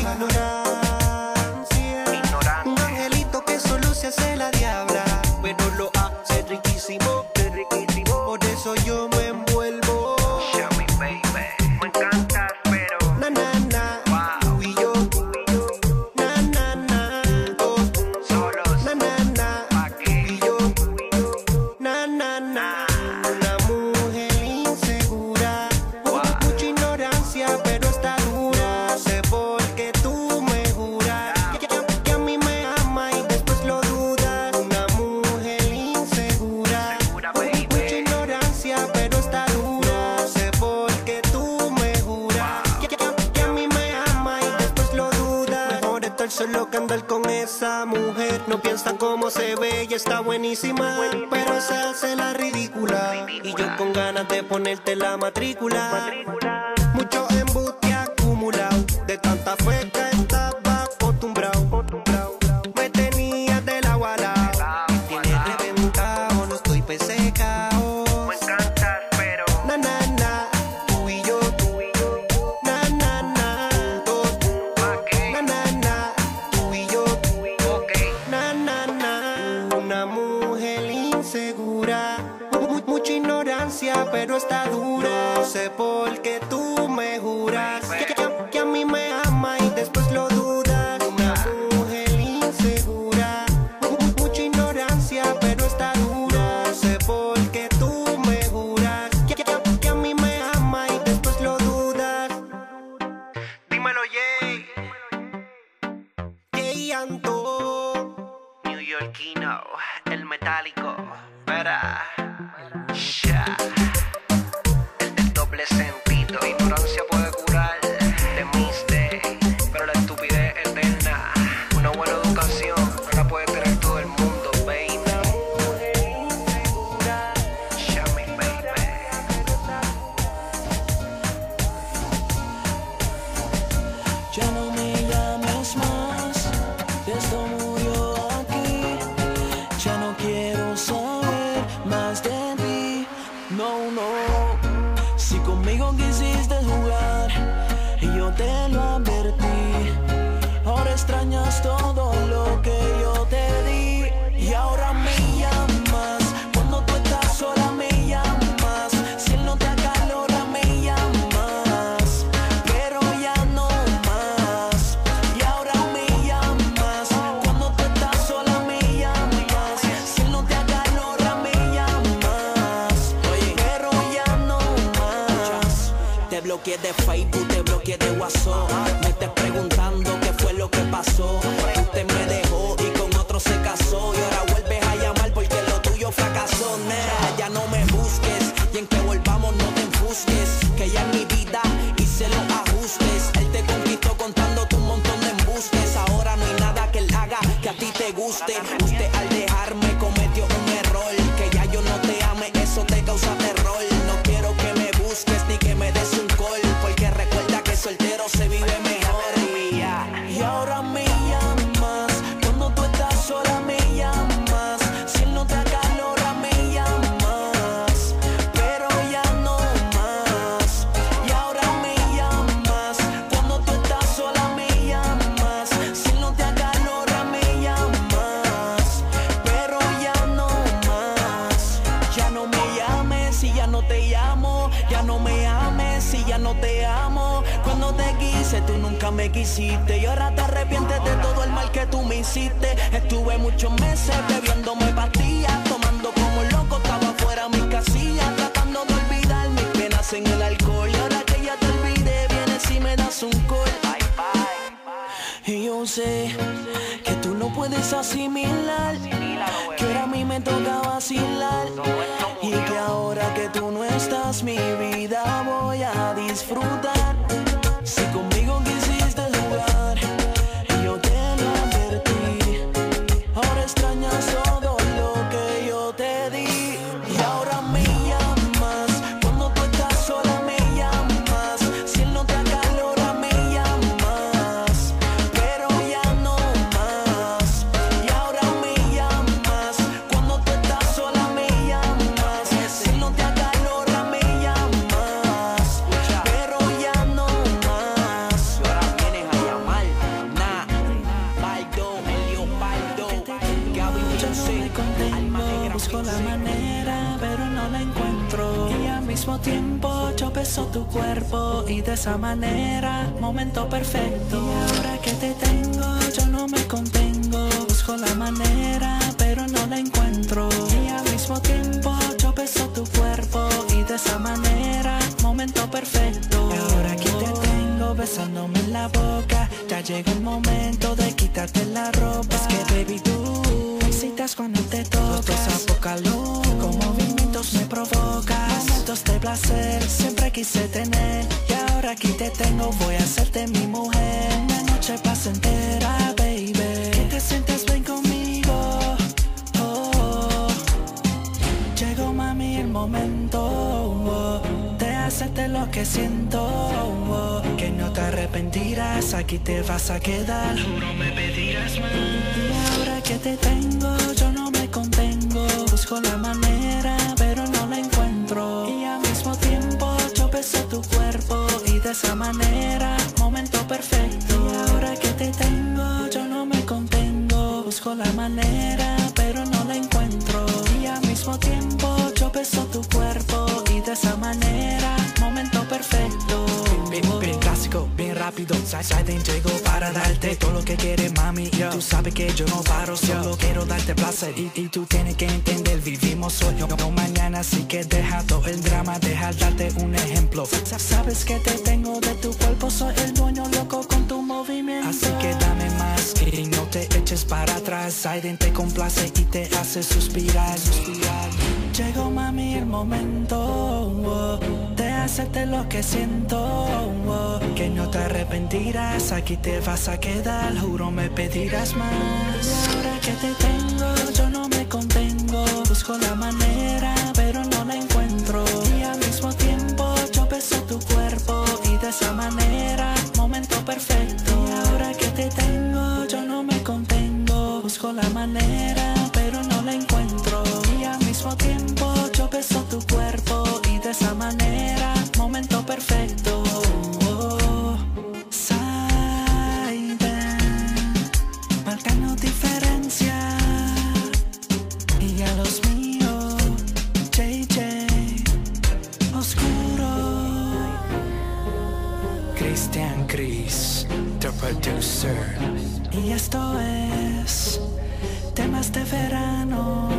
Ignorancia, un angelito que solo se hace la diabla, pero lo hace riquísimo. Por eso yo me envuelvo. Yummy baby, me encantas, pero Na na na, tú y yo, na na na, solos, na na na, tú y yo, na na na. Una mujer insegura, mucha ignorancia, pero está dura. No sé por qué tú me juras que a mí me ama y después lo dudas. Una mujer insegura, mucha ignorancia, pero está dura. No sé por qué tú me juras que a mí me ama y después lo dudas. Mejor estar solo que andar con esa mujer. No piensa cómo se ve y está buenísima, pero se hace la ridícula. Y yo con ganas de ponerte la matrícula. Mucho embuste acumulado, de tanta fe que estaba acostumbrado. Me tenía de la guala, me tiene reventado, no estoy pesecao. me encantas, pero Na na na, tú y yo, na na na, na na na, tú mucha ignorancia, pero está dura. No sé por qué tú me juras que a mí me ama y después lo dudas. Una mujer insegura, mucha ignorancia, pero está dura. No sé por qué tú me juras que a mí me ama y después lo dudas. Dímelo, Jay. Jay Anto, neoyorquino, el metálico. Para, ya. El doble sentido, ignorancia puede curar. Temiste, pero la estupidez eterna. Una buena educación no la puede tener todo el mundo, baby. Shami, baby. Ya no me llames más, esto murió aquí. Ya no quiero saber más de ti. No, no. Si conmigo quisiste jugar y yo te lo advertí, ahora extrañas todo lo que yo te di. Y ahora me llamas cuando tú estás sola, me llamas. Si él no te acalora, me llamas, pero ya no más. Y ahora me llamas cuando tú estás sola, me llamas. Si él no te acalora, me llamas, pero ya no más. Te bloqueé de Facebook, te bloqueé de WhatsApp. Me estés preguntando qué fue lo que pasó. Usted me dejó y con otro se casó. Y ahora vuelves a llamar porque lo tuyo fracasó. Nena, ya no me busques y en que volvamos no te enfusques. Que ya en mi vida hice los ajustes. Él te conquistó contándote un montón de embustes. Ahora no hay nada que él haga que a ti te guste. Usted al dejarme cometió un error. Que ya yo no te ame, eso te causa terror. No quiero que me busques ni que me des un call, porque recuerda que soltero se vive mejor. Y ahora me llamas cuando tú estás sola, me llamas. Si él no te acalora, me llamas, pero ya no más. Y ahora me llamas cuando tú estás sola, me llamas. Si él no te acalora, me llamas, pero ya no más. Ya no me llames si ya no te llamo. Ya no me ames si ya no te amo. Cuando te quise tú nunca me quisiste y ahora te arrepientes de todo el mal que tú me hiciste. Estuve muchos meses bebiéndome pastillas, tomando como loco, estaba fuera de mis casillas, tratando de olvidar mis penas en el alcohol. Y ahora que ya te olvidé, vienes y me das un call. Bye, bye. Y yo sé que tú no puedes asimilar que ahora a mí me toca vacilar. Y que ahora que tú no estás, mi vida voy a disfrutar. Si conmigo quisiste jugar y yo te lo advertí, ahora extrañas todo lo que yo te di. Y ahora me llamas cuando tú estás sola, me llamas. Si él no te acalora, me llamas, pero ya no más. Y ahora me llamas cuando tú estás sola, me llamas. Si él no te acalora, me llamas, pero ya no más. Y ahora vienes a llamar, nah, Baldo, el Leopardo, Gaby José, alma negra. Busco la manera, pero no la encuentro. Y al mismo tiempo yo beso tu cuerpo y de esa manera, momento perfecto. Y ahora que te tengo, yo no me contengo. Busco la manera, pero no la encuentro. Y al mismo tiempo yo beso tu cuerpo y de esa manera, momento perfecto. Y ahora que te tengo besándome en la boca, ya llegó el momento de quitarte la ropa. Es que baby tú me excitas cuando te tocas, calor, con movimientos me provocas, momentos de placer siempre quise tener. Y ahora aquí te tengo, voy a hacerte mi mujer. Una noche placentera, baby, que te sientes bien conmigo. Oh, llegó mami el momento de hacerte lo que siento, que no te arrepentirás, aquí te vas a quedar, juro me pedirás más. Y ahora que te tengo, yo no me contengo. Busco la manera, pero no la encuentro. Y al mismo tiempo yo beso tu cuerpo y de esa manera, momento perfecto. Y ahora que te tengo, yo no me contengo. Busco la manera, pero no la encuentro. Y al mismo tiempo yo beso tu cuerpo Saiden llegó para darte todo lo que quieres, mami. Y tú sabes que yo no paro, solo quiero darte placer. Y tú tienes que entender, vivimos hoy, no mañana. Así que deja todo el drama, deja darte un ejemplo. Sabes que te tengo de tu cuerpo, soy el dueño loco con tu movimiento. Así que dame más y no te eches para atrás. Saiden te complace y te hace suspirar. Llegó, mami, el momento de hacerte lo que siento, que no te arrepentirás, aquí te vas a quedar, juro me pedirás más. Y ahora que te tengo, yo no me contengo, busco la manera, pero no la encuentro. Y al mismo tiempo yo beso tu cuerpo y de esa manera, momento perfecto. Y ahora que te tengo, yo no me contengo, busco la manera, pero no la encuentro. Y al mismo tiempo yo beso tu cuerpo y de esa manera, momento perfecto. Saiden, marcando diferencia. Y a los míos, JJ, Oscuro, Christian Chris, the producer. Y esto es Temas de Verano.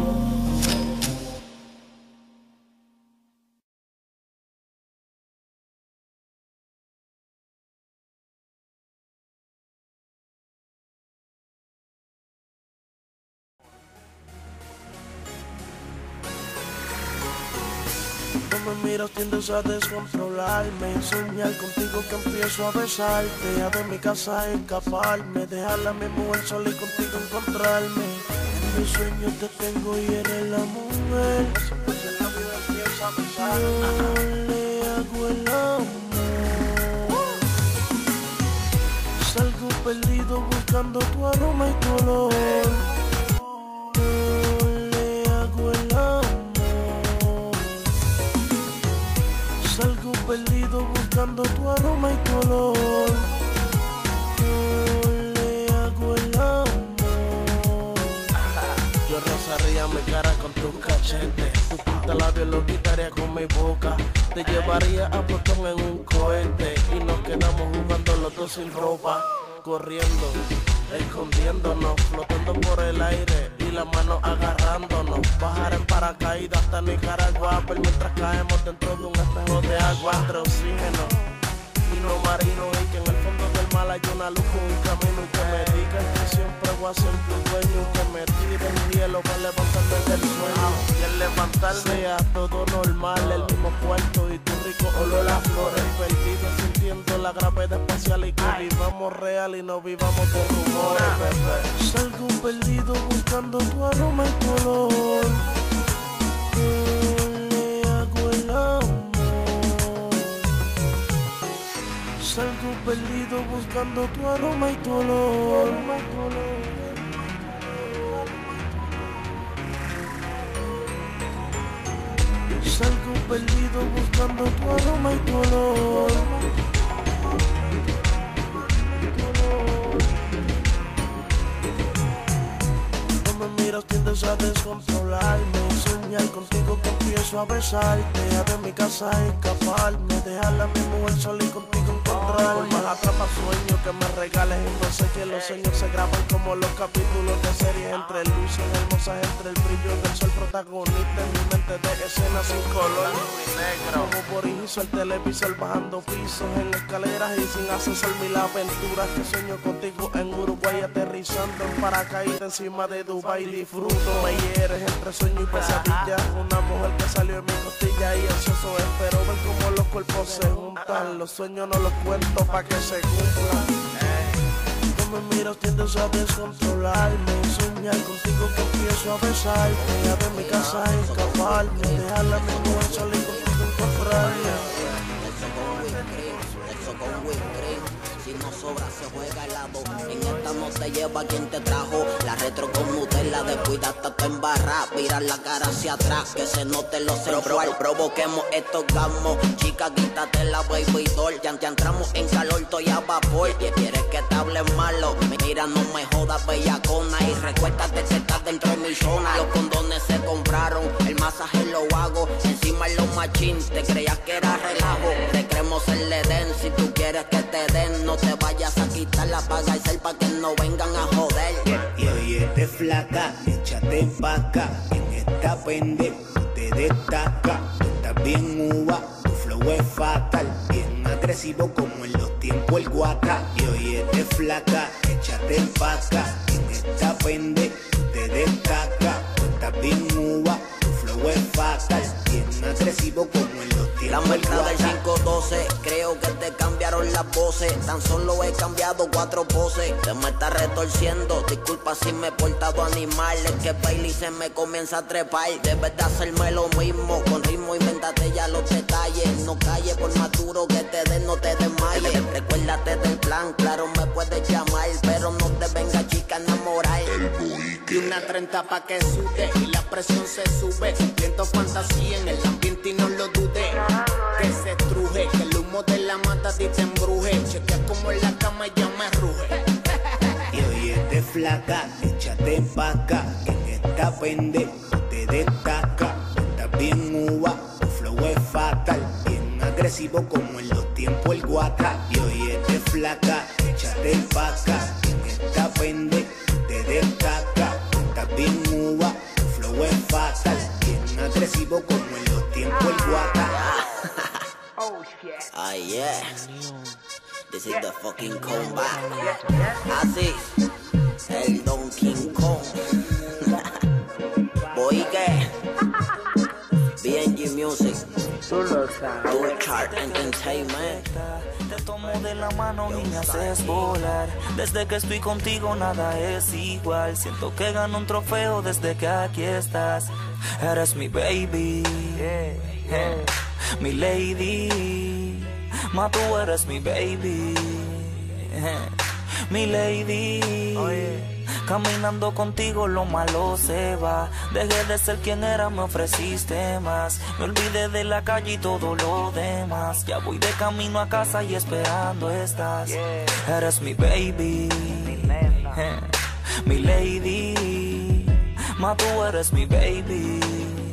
No me miras, tiendes a descontrolarme. Soñar contigo que empiezo a besarte. Ya de mi casa a escaparme. Dejarla a mi mujer sola y contigo encontrarme. En mis sueños te tengo y eres la mujer. Pues el labio empieza a besar. Yo le hago el amor. Salgo perdido buscando tu aroma y tu olor. Salgo perdido buscando tu aroma y tu olor. Yo le hago el amor. Yo rozaría mi cara con tus cachetes. Tu pinta labios lo quitaría con mi boca. Te llevaría a Plutón en un cohete. Y nos quedamos jugando los dos sin ropa. Corriendo, escondiéndonos, flotando por el aire y las manos agarrándonos. Bajar en paracaídas hasta Nicaragua, pero mientras caemos dentro de un espejo de agua entre oxígeno y no marino, y que en el fondo del mar hay una luz con un camino, y que me digas que siempre voy a ser tu dueño, que me tire el hielo para levantarme del sueño, y al levantarme sea todo normal, el mismo cuarto y tu rico olor a flores, perdido sintiendo la gravedad espacial, y que vivamos real y no vivamos de rumores, bebé. Salgo perdido buscando tu aroma y tu olor. Yo le hago el amor. Salgo perdido buscando tu aroma y tu olor. Salgo perdido buscando tu aroma y tu olor. No me miras, tiendes a descontrolarme. Soñar contigo que empiezo a besarte. Ya de mi casa a escaparme. Dejarla a mi mujer sola y contigo encontrarme. Más atrapa sueños que me regales. Entonces que los sueños se graban como los capítulos de series. Entre luces hermosas, entre el brillo del sol, protagonista en mi mente de escenas sin color y negro. Como por hizo el televisor bajando pisos en escaleras y sin accesar mil aventuras que sueño contigo en Uruguay, aterrizando en paracaídas encima de Dubai. Disfruto, me hieres entre sueño y pesadilla. Una mujer que salió en mi costilla y ansioso espero ver cómo los cuerpos se juntan. Los sueños no los cuento pa' que se cumplan. No me miras, tiendes a descontrolarme. Soñar contigo que empiezo a besarte. Ya de mi casa a escaparme. Dejarla a mi mujer sola y contigo encontrarme. Eso con Win Cream, si no sobra se juega helado. En esta esta no te lleva quien te trajo. La retro con Nutella, descuidaste tu embarra. Virar la cara hacia atrás, que se note lo sensual. Provoquemos estos gamos, chica, quítate la baby doll. Ya entramos en calor, estoy a vapor. Y quieres que te hable malo, mira, no me jodas, bellacona. Y recuérdate que estás dentro de mi zona. Los condones se compraron, el masaje lo hago. Encima en los machines, te creías que era relajo. Te queremos el Edén, si tú quieres que te den. No te vayas a quitar la paga y ser pa' que no vengan a joder. Y oye, flaca, échate pa' acá. En esta pendeja te destaca. Tú estás bien uva, tu flow es fatal. Bien agresivo como en los tiempos el guata. Y oye, flaca, échate pa' acá. En esta pendeja te destaca. Tú estás bien uva, tu flow es fatal. Bien agresivo como en los tiempos el guata. La muestra del 512, creo que te cambiaron las voces. Tan solo he cambiado 4 poses. Te me estás retorciendo, disculpa si me he portado animal. Es que Bailey se me comienza a trepar. Debes de hacerme lo mismo, con ritmo invéntate ya los detalles. No calles por más duro que te den, no te desmayes. Recuérdate del plan, claro me puedes llamar, pero no te venga chica a enamorar. Y una 30 pa' que sude y la presión se sube. Viento fantasía en el ambiente y no lo dudé. Que se estruje, que el humo de la mata a ti te embruje. Chequea como en la cama ya me ruge. Y oye, flaca, échate pa' acá. Que en esta pendeja te destaca. Estás bien uva, tu flow es fatal. Bien agresivo como en los tiempos el guata. Y oye, flaca, échate pa' acá. Que en esta pendeja te destaca. Estás bien uva, tu flow es fatal. Bien agresivo como en los tiempos el guata. Ah, yeah. This is the fucking comeback. Así, el Don King Kong. Boique, BNG Music, Dual Chart Entertainment. Te tomo de la mano y me haces volar. Desde que estoy contigo nada es igual. Siento que gano un trofeo desde que aquí estás. Eres mi baby, mi lady. Ma, tú eres mi baby, mi lady. Caminando contigo lo malo se va. Dejé de ser quien era, me ofreciste más. Me olvidé de la calle y todo lo demás. Ya voy de camino a casa y esperando estás. Eres mi baby, mi lady. Ma, tú eres mi baby,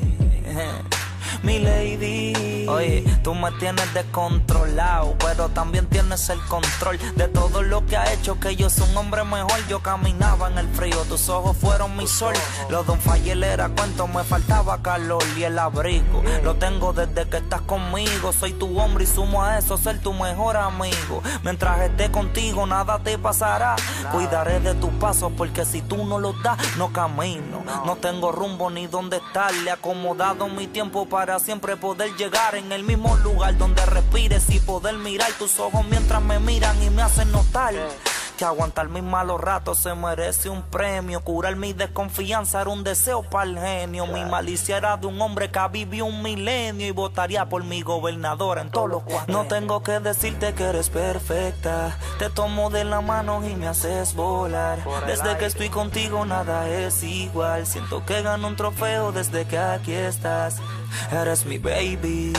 mi lady. Oye, tú me tienes descontrolado, pero también tienes el control de todo lo que ha hecho que yo soy un hombre mejor. Yo caminaba en el frío, tus ojos fueron mi sol. Lo de un Fayel era cuento, me faltaba calor y el abrigo. Lo tengo desde que estás conmigo. Soy tu hombre y sumo a eso ser tu mejor amigo. Mientras esté contigo nada te pasará. Cuidaré de tus pasos porque si tú no los das, no camino. No tengo rumbo ni dónde estar. Le he acomodado mi tiempo para siempre poder llegar en el mismo lugar donde respires y poder mirar tus ojos mientras me miran y me hacen notar que aguantar mis malos ratos se merece un premio. Curar mi desconfianza era un deseo para el genio. Mi malicia era de un hombre que ha vivido un milenio y votaría por mi gobernador en todos los cuadros. No tengo que decirte que eres perfecta. Te tomo de la mano y me haces volar. Desde que estoy contigo nada es igual. Siento que gano un trofeo desde que aquí estás. Eres mi baby,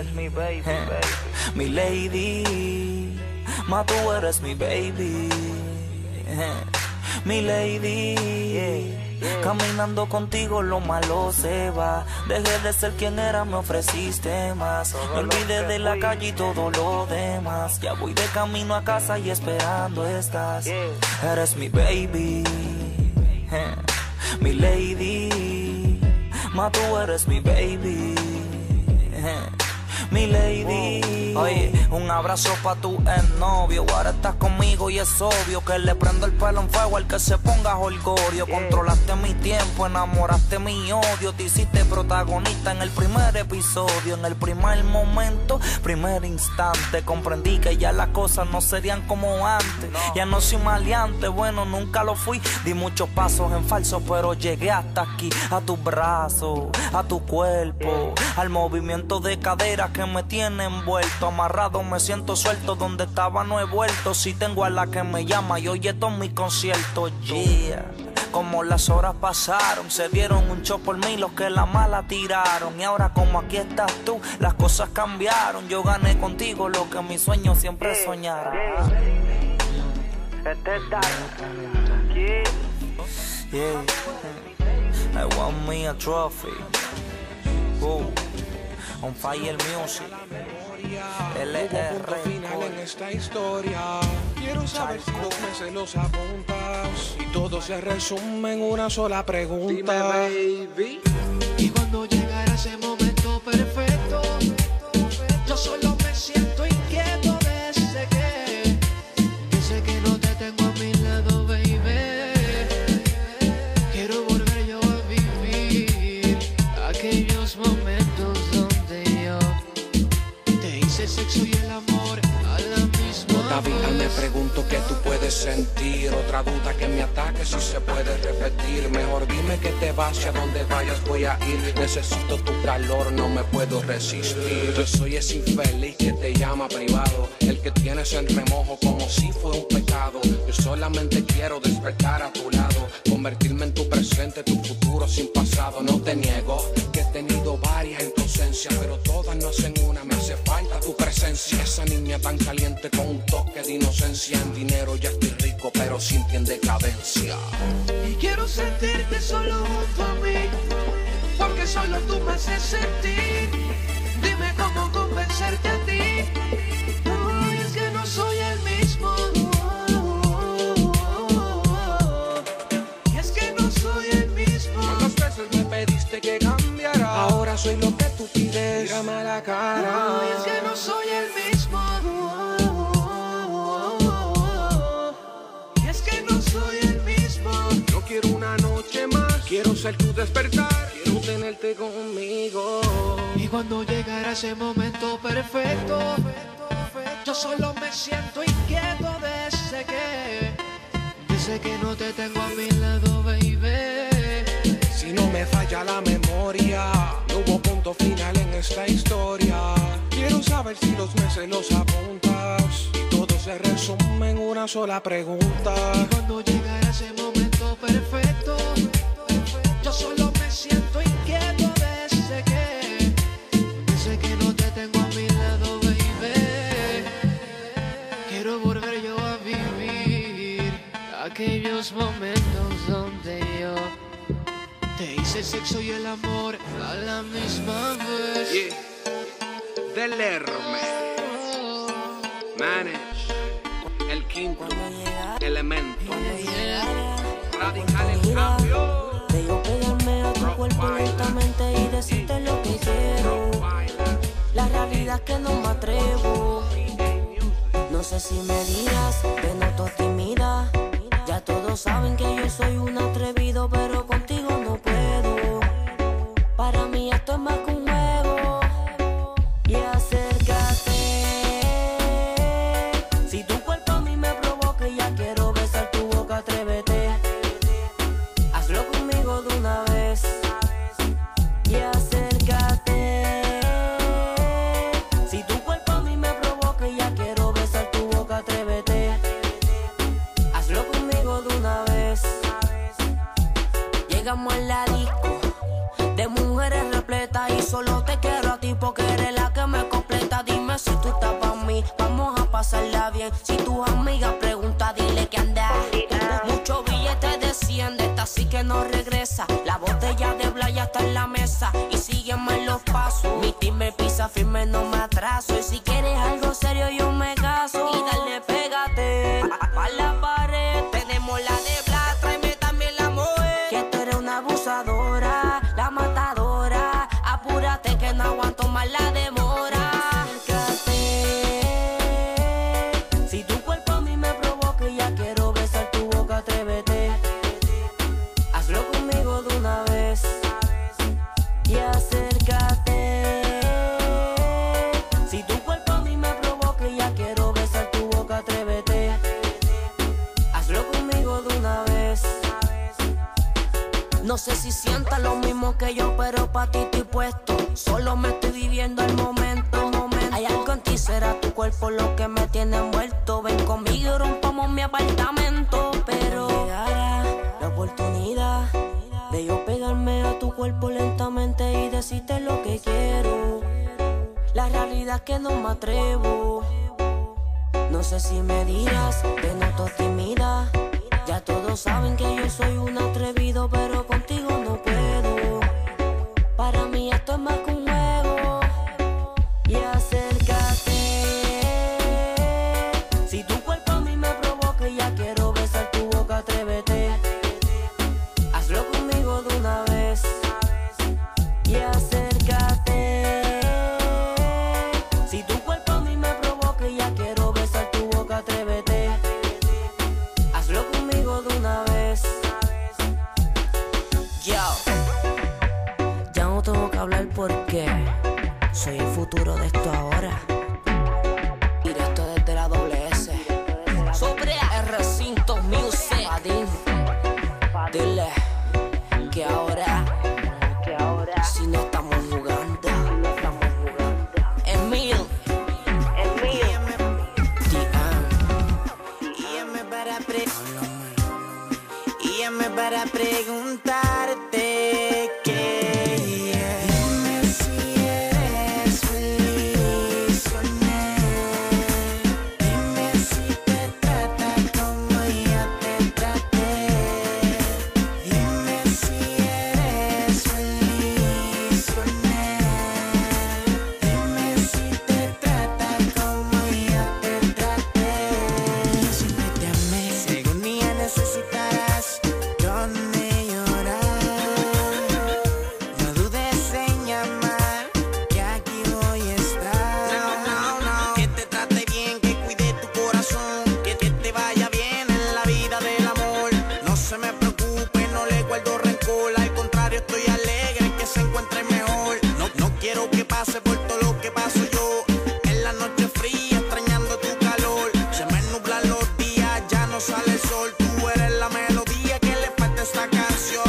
mi lady. Ma, tú eres mi baby, mi lady. Caminando contigo lo malo se va. Dejé de ser quien era, me ofreciste más. Me olvidé de la calle y todo lo demás. Ya voy de camino a casa y esperando estás. Eres mi baby, mi lady. Ma, tú eres mi baby, mi lady. Oye, un abrazo pa' tu exnovio. Ahora estás conmigo y es obvio que le prendo el pelo en fuego al que se ponga jolgorio. Controlaste mi tiempo, enamoraste mi odio. Te hiciste protagonista en el primer episodio. En el primer momento, primer instante, comprendí que ya las cosas no serían como antes. Ya no soy maleante, bueno, nunca lo fui. Di muchos pasos en falso, pero llegué hasta aquí. A tus brazos, a tu cuerpo, al movimiento de cadera que que me tiene envuelto. Amarrado me siento suelto, donde estaba no he vuelto. Si tengo a la que me llama y oye todos mis conciertos, yeah. Como las horas pasaron, se dieron un show por mí los que la mala tiraron. Y ahora como aquí estás tú, las cosas cambiaron. Yo gané contigo lo que mis sueños siempre soñaron. Yeah, I want me a trophy. On Fire Music. Punto final en esta historia. Quiero saber si los meses los apuntas y todo se resume en una sola pregunta. Dime, baby. Y cuando llegará ese momento perfecto, yo solo me siento inquieto desde que sé que no te tengo a mi lado, baby. Quiero volver yo a vivir aquellos momentos donde yo te hice sexo y el amor a la misma Todavía me pregunto qué tú puedes sentir. Otra duda que me ataque si se puede repetir. Mejor dime que te vas y a donde vayas voy a ir. Necesito tu calor, no me puedo resistir. Yo soy ese infeliz que te llama privado, el que tienes en remojo como si fuera un pecado. Yo solamente quiero despertar a tu lado, convertirme en tu presente, tu futuro sin pasado. No te niego que he tenido varias en tu ausencia, pero todas no hacen una. Me hace falta tu presencia. Esa niña tan caliente con un toque de inocencia. En dinero ya estoy rico, pero sin ti en decadencia. Y quiero sentirte solo junto a mí, porque solo tú me haces sentir. Dime cómo convencerte a ti. Ay, es que no soy el mismo. Y es que no soy el mismo. ¿Cuántas veces me pediste que cambiara? Ahora soy lo que tú pides. Mírame a la cara. Ay, es que no soy el mismo. Y es que no soy el mismo. No quiero una noche más, quiero ser tu despertar, quiero tenerte conmigo. Y cuando llegará ese momento perfecto, yo solo me siento inquieto desde que no te tengo a mi lado, baby. Si no me falla la memoria, no hubo punto final en esta historia. Quiero saber si los meses los apuntas y todo se resume en una sola pregunta. Y cuando llegará ese momento perfecto, yo solo me siento inquieto desde que no te tengo a mi lado, baby. Quiero volver yo a vivir aquellos momentos donde yo te hice sexo y el amor a la misma vez. Yeah. Del Hermes, Manage, el quinto elemento, radical el cambio. De yo pegarme a tu cuerpo lentamente y decirte lo que quiero. La realidad es que no me atrevo. No sé si me dirás, te noto tímida. Ya todos saben que yo soy un atrevido, pero contigo no puedo. Para mí esto es más que un juego. Y acércate. Si tu cuerpo a mí me provoca y ya quiero besar tu boca, atrévete. Hazlo conmigo de una vez. Y acércate. Si tu cuerpo a mí me provoca y ya quiero besar tu boca, atrévete. Hazlo conmigo de una vez. Llegamos a la disco de mujeres repletas y solo te quiero a ti porque eres la que me completa. Dime si tú estás para mí, vamos a pasarla bien. Si tus amigas preguntan, dile que andas. Mucho billete de 100 de esta así que no regresa. La botella de Blaya está en la mesa y sígueme en los pasos. Mi team me pisa firme, no me atraso. Y si quieres algo serio yo me caso. Y dale, pégate a la pared. Tenemos la de Blas, tráeme también la Moe. Que tú eres una abusadora, la matadora. Apúrate que no aguanto más la demora. Acércate. Si tu cuerpo a mí me provoca y ya quiero besar tu boca, atrévete. Hazlo conmigo de una vez. Y acércate. Si tu cuerpo a mí me provoca y ya quiero besar tu boca, atrévete. Hazlo conmigo de una vez. No sé si sientas lo mismo que yo, pero pa' ti estoy puesto. Solo me estoy viviendo el momento. será tu cuerpo lo que me tiene envuelto. Ven conmigo y rompamos mi apartamento. Pero llegará la oportunidad de yo pegarme a tu cuerpo lentamente y decirte lo que quiero. La realidad es que no me atrevo. No sé si me dirás, te noto tímida. Ya todos saben que yo soy un atrevido, pero contigo no puedo. Para mí esto es más que un juego. Y acércate. Si tu cuerpo a mí me provoca y ya quiero besar tu boca, atrévete. Hazlo conmigo de una vez. Y acércate. Si tu cuerpo a mí me provoca y ya quiero besar tu boca, atrévete. Hazlo conmigo de una vez. Yo. Ya no tengo que hablar porque soy el futuro de esto ahora. Directo desde la WS. Sobre R5 Music. Padín, dile que ahora si no estamos jugando. Emil, para preguntarte que dime si eres feliz con él. Dime si te trata como yo te traté. Dime si eres feliz con él. Dime si te trata como yo te traté. Yo siempre te amé. Si algún día necesitarás donde llorar, no dudes en llamar, que aquí voy a estar. Que te trate bien, que cuide tu corazón, que te vaya bien en la vida del amor. No se me preocupe, no le guardo rencor, al contrario estoy alegre que se encuentre mejor. No quiero que pase por todo lo que paso yo, en la noche fría extrañando tu calor. Se me nublan los días, ya no sale el sol, tú eres la melodía que le falta a esta canción.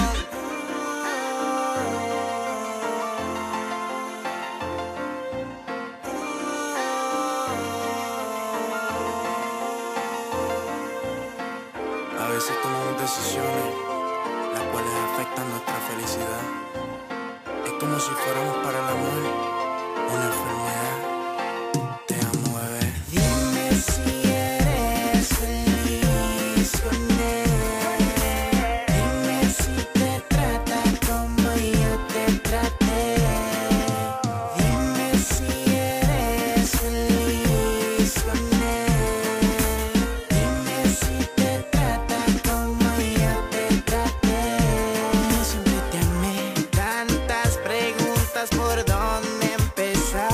A veces tomamos decisiones las cuales afectan nuestra felicidad. Es como si fuéramos para el amor una enfermedad. Te amo, bebé. Dime si eres feliz con él. Dime si te trata como yo te traté. Dime si eres feliz con él. Dime si te trata como yo te traté. Yo siempre te amé. Tantas preguntas por dónde empezar.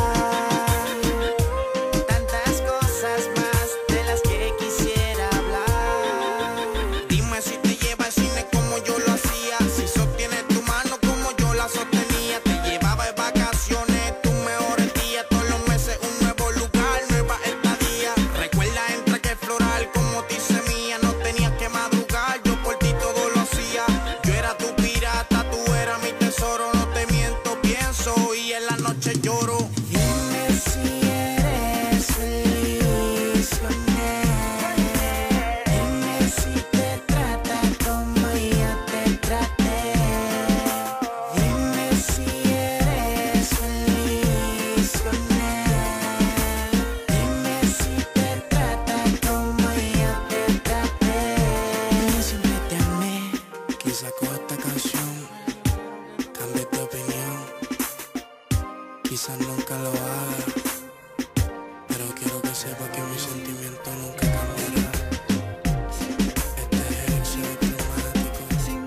Tantas cosas más de las que quisiera hablar. Dime si te lleva al cine como yo lo hacía, si sostienes tu mano como yo la sostenía. Te llevaba de vacaciones, tus mejores días, todos los meses un nuevo lugar, nueva estadía. Recuerda entre que floral como te hice mía, no tenías que madrugar, yo por ti todo lo hacía. Yo era tu pirata, tú eras mi tesoro, no te miento, pienso y en la noche lloro. Dime si eres feliz con él. Dime si te trata como yo te traté. Dime si eres feliz con él. Dime si te trata como yo te traté. Yo siempre te amé. Quizá con esta canción cambies de opinión, quizás nunca lo haga, pero quiero que sepas que mi sentimiento nunca cambiará. Este es el éxito diplomático. Sin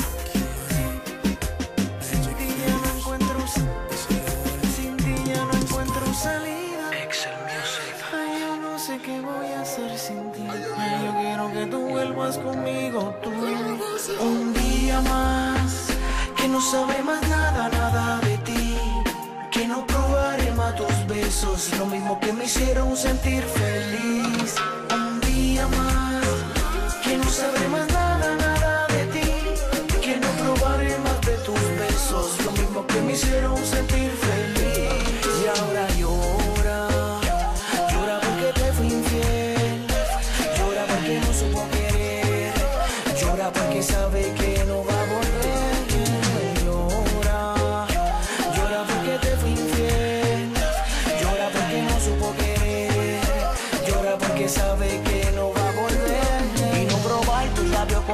ti ya no encuentro sin ti ya no encuentro salida. Ay, yo no sé qué voy a hacer sin ti. Ay, yo quiero que tú vuelvas conmigo, tú. Un día más que no sabré más nada, nada de ti. Que no probaré más tus besos, lo mismo que me hicieron sentir feliz. Un día más que no sabré más nada, nada de ti. Que no probaré más de tus besos, lo mismo que me hicieron sentir feliz. Y ahora llora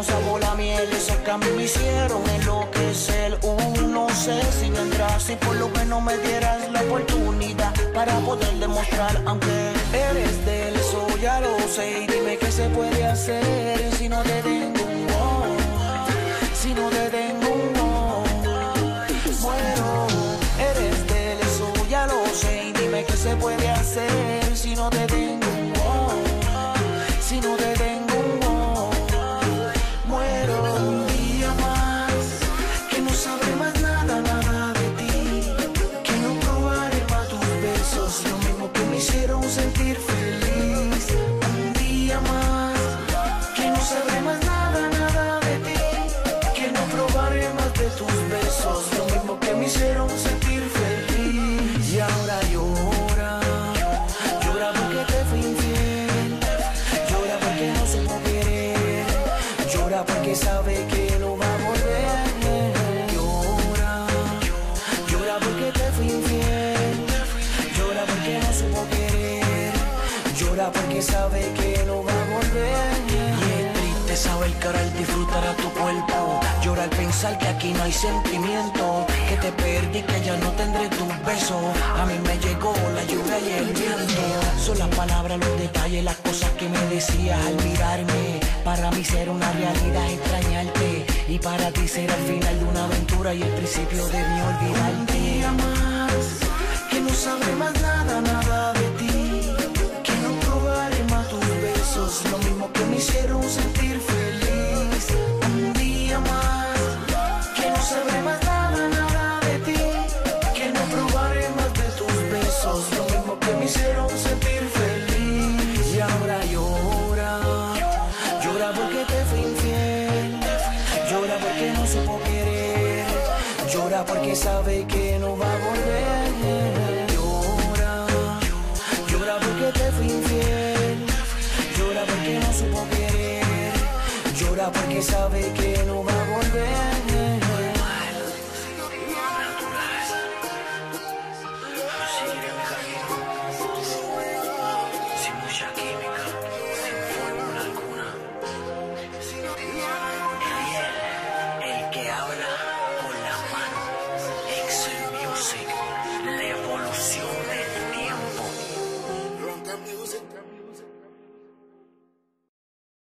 no sabe la miel, esas que a mí me hicieron enloquecer. No sé si vendrás, si por lo menos me dieras la oportunidad para poder demostrar, aunque eres del eso ya lo sé. Y dime qué se puede hacer si no te tengo un wow, si no te tengo un wow. Muero, eres del eso ya lo sé. Y dime qué se puede hacer si no te tengo un wow, si no te tengo un wow. Muero un día más, que no sabré más nada, nada de ti, que no probaré más tus besos, lo mismo que me hicieron sentir feliz. Un día más, que no sabré más nada, nada de ti, que no probaré más de tus besos, lo mismo que me hicieron sentir feliz. Y ahora llora, llora porque te fui infiel, llora porque no supo querer, llora porque sabe que no va a volver. Llora, llora porque te fui infiel, llora porque no supo querer, llora porque sabe que no va a volver. Y es triste saber que ahora al disfrutar a tu cuerpo, llora al pensar que aquí no hay sentimiento, que te perdí, que ya no tendré tus besos. A mí me llegó la lluvia y el viento, son las palabras, los detalles, las cosas que me decías al mirarme. Para mí ser una realidad extrañarte, y para ti ser al final de una aventura y el principio de mi olvidarte. Un día más, que no sabré más nada, nada de ti, que no probaré más tus besos, lo mismo que me hicieron sentir feliz. Un día más, que no sabré más nada, nada de ti, que no probaré más de tus besos, lo mismo que me hicieron sentir feliz. Y ahora llora, llora porque te fui infiel, llora porque no supo querer, llora porque sabe que no va a volver. Llora, llora porque te fui infiel, llora porque no supo querer, llora porque sabe que no va a volver.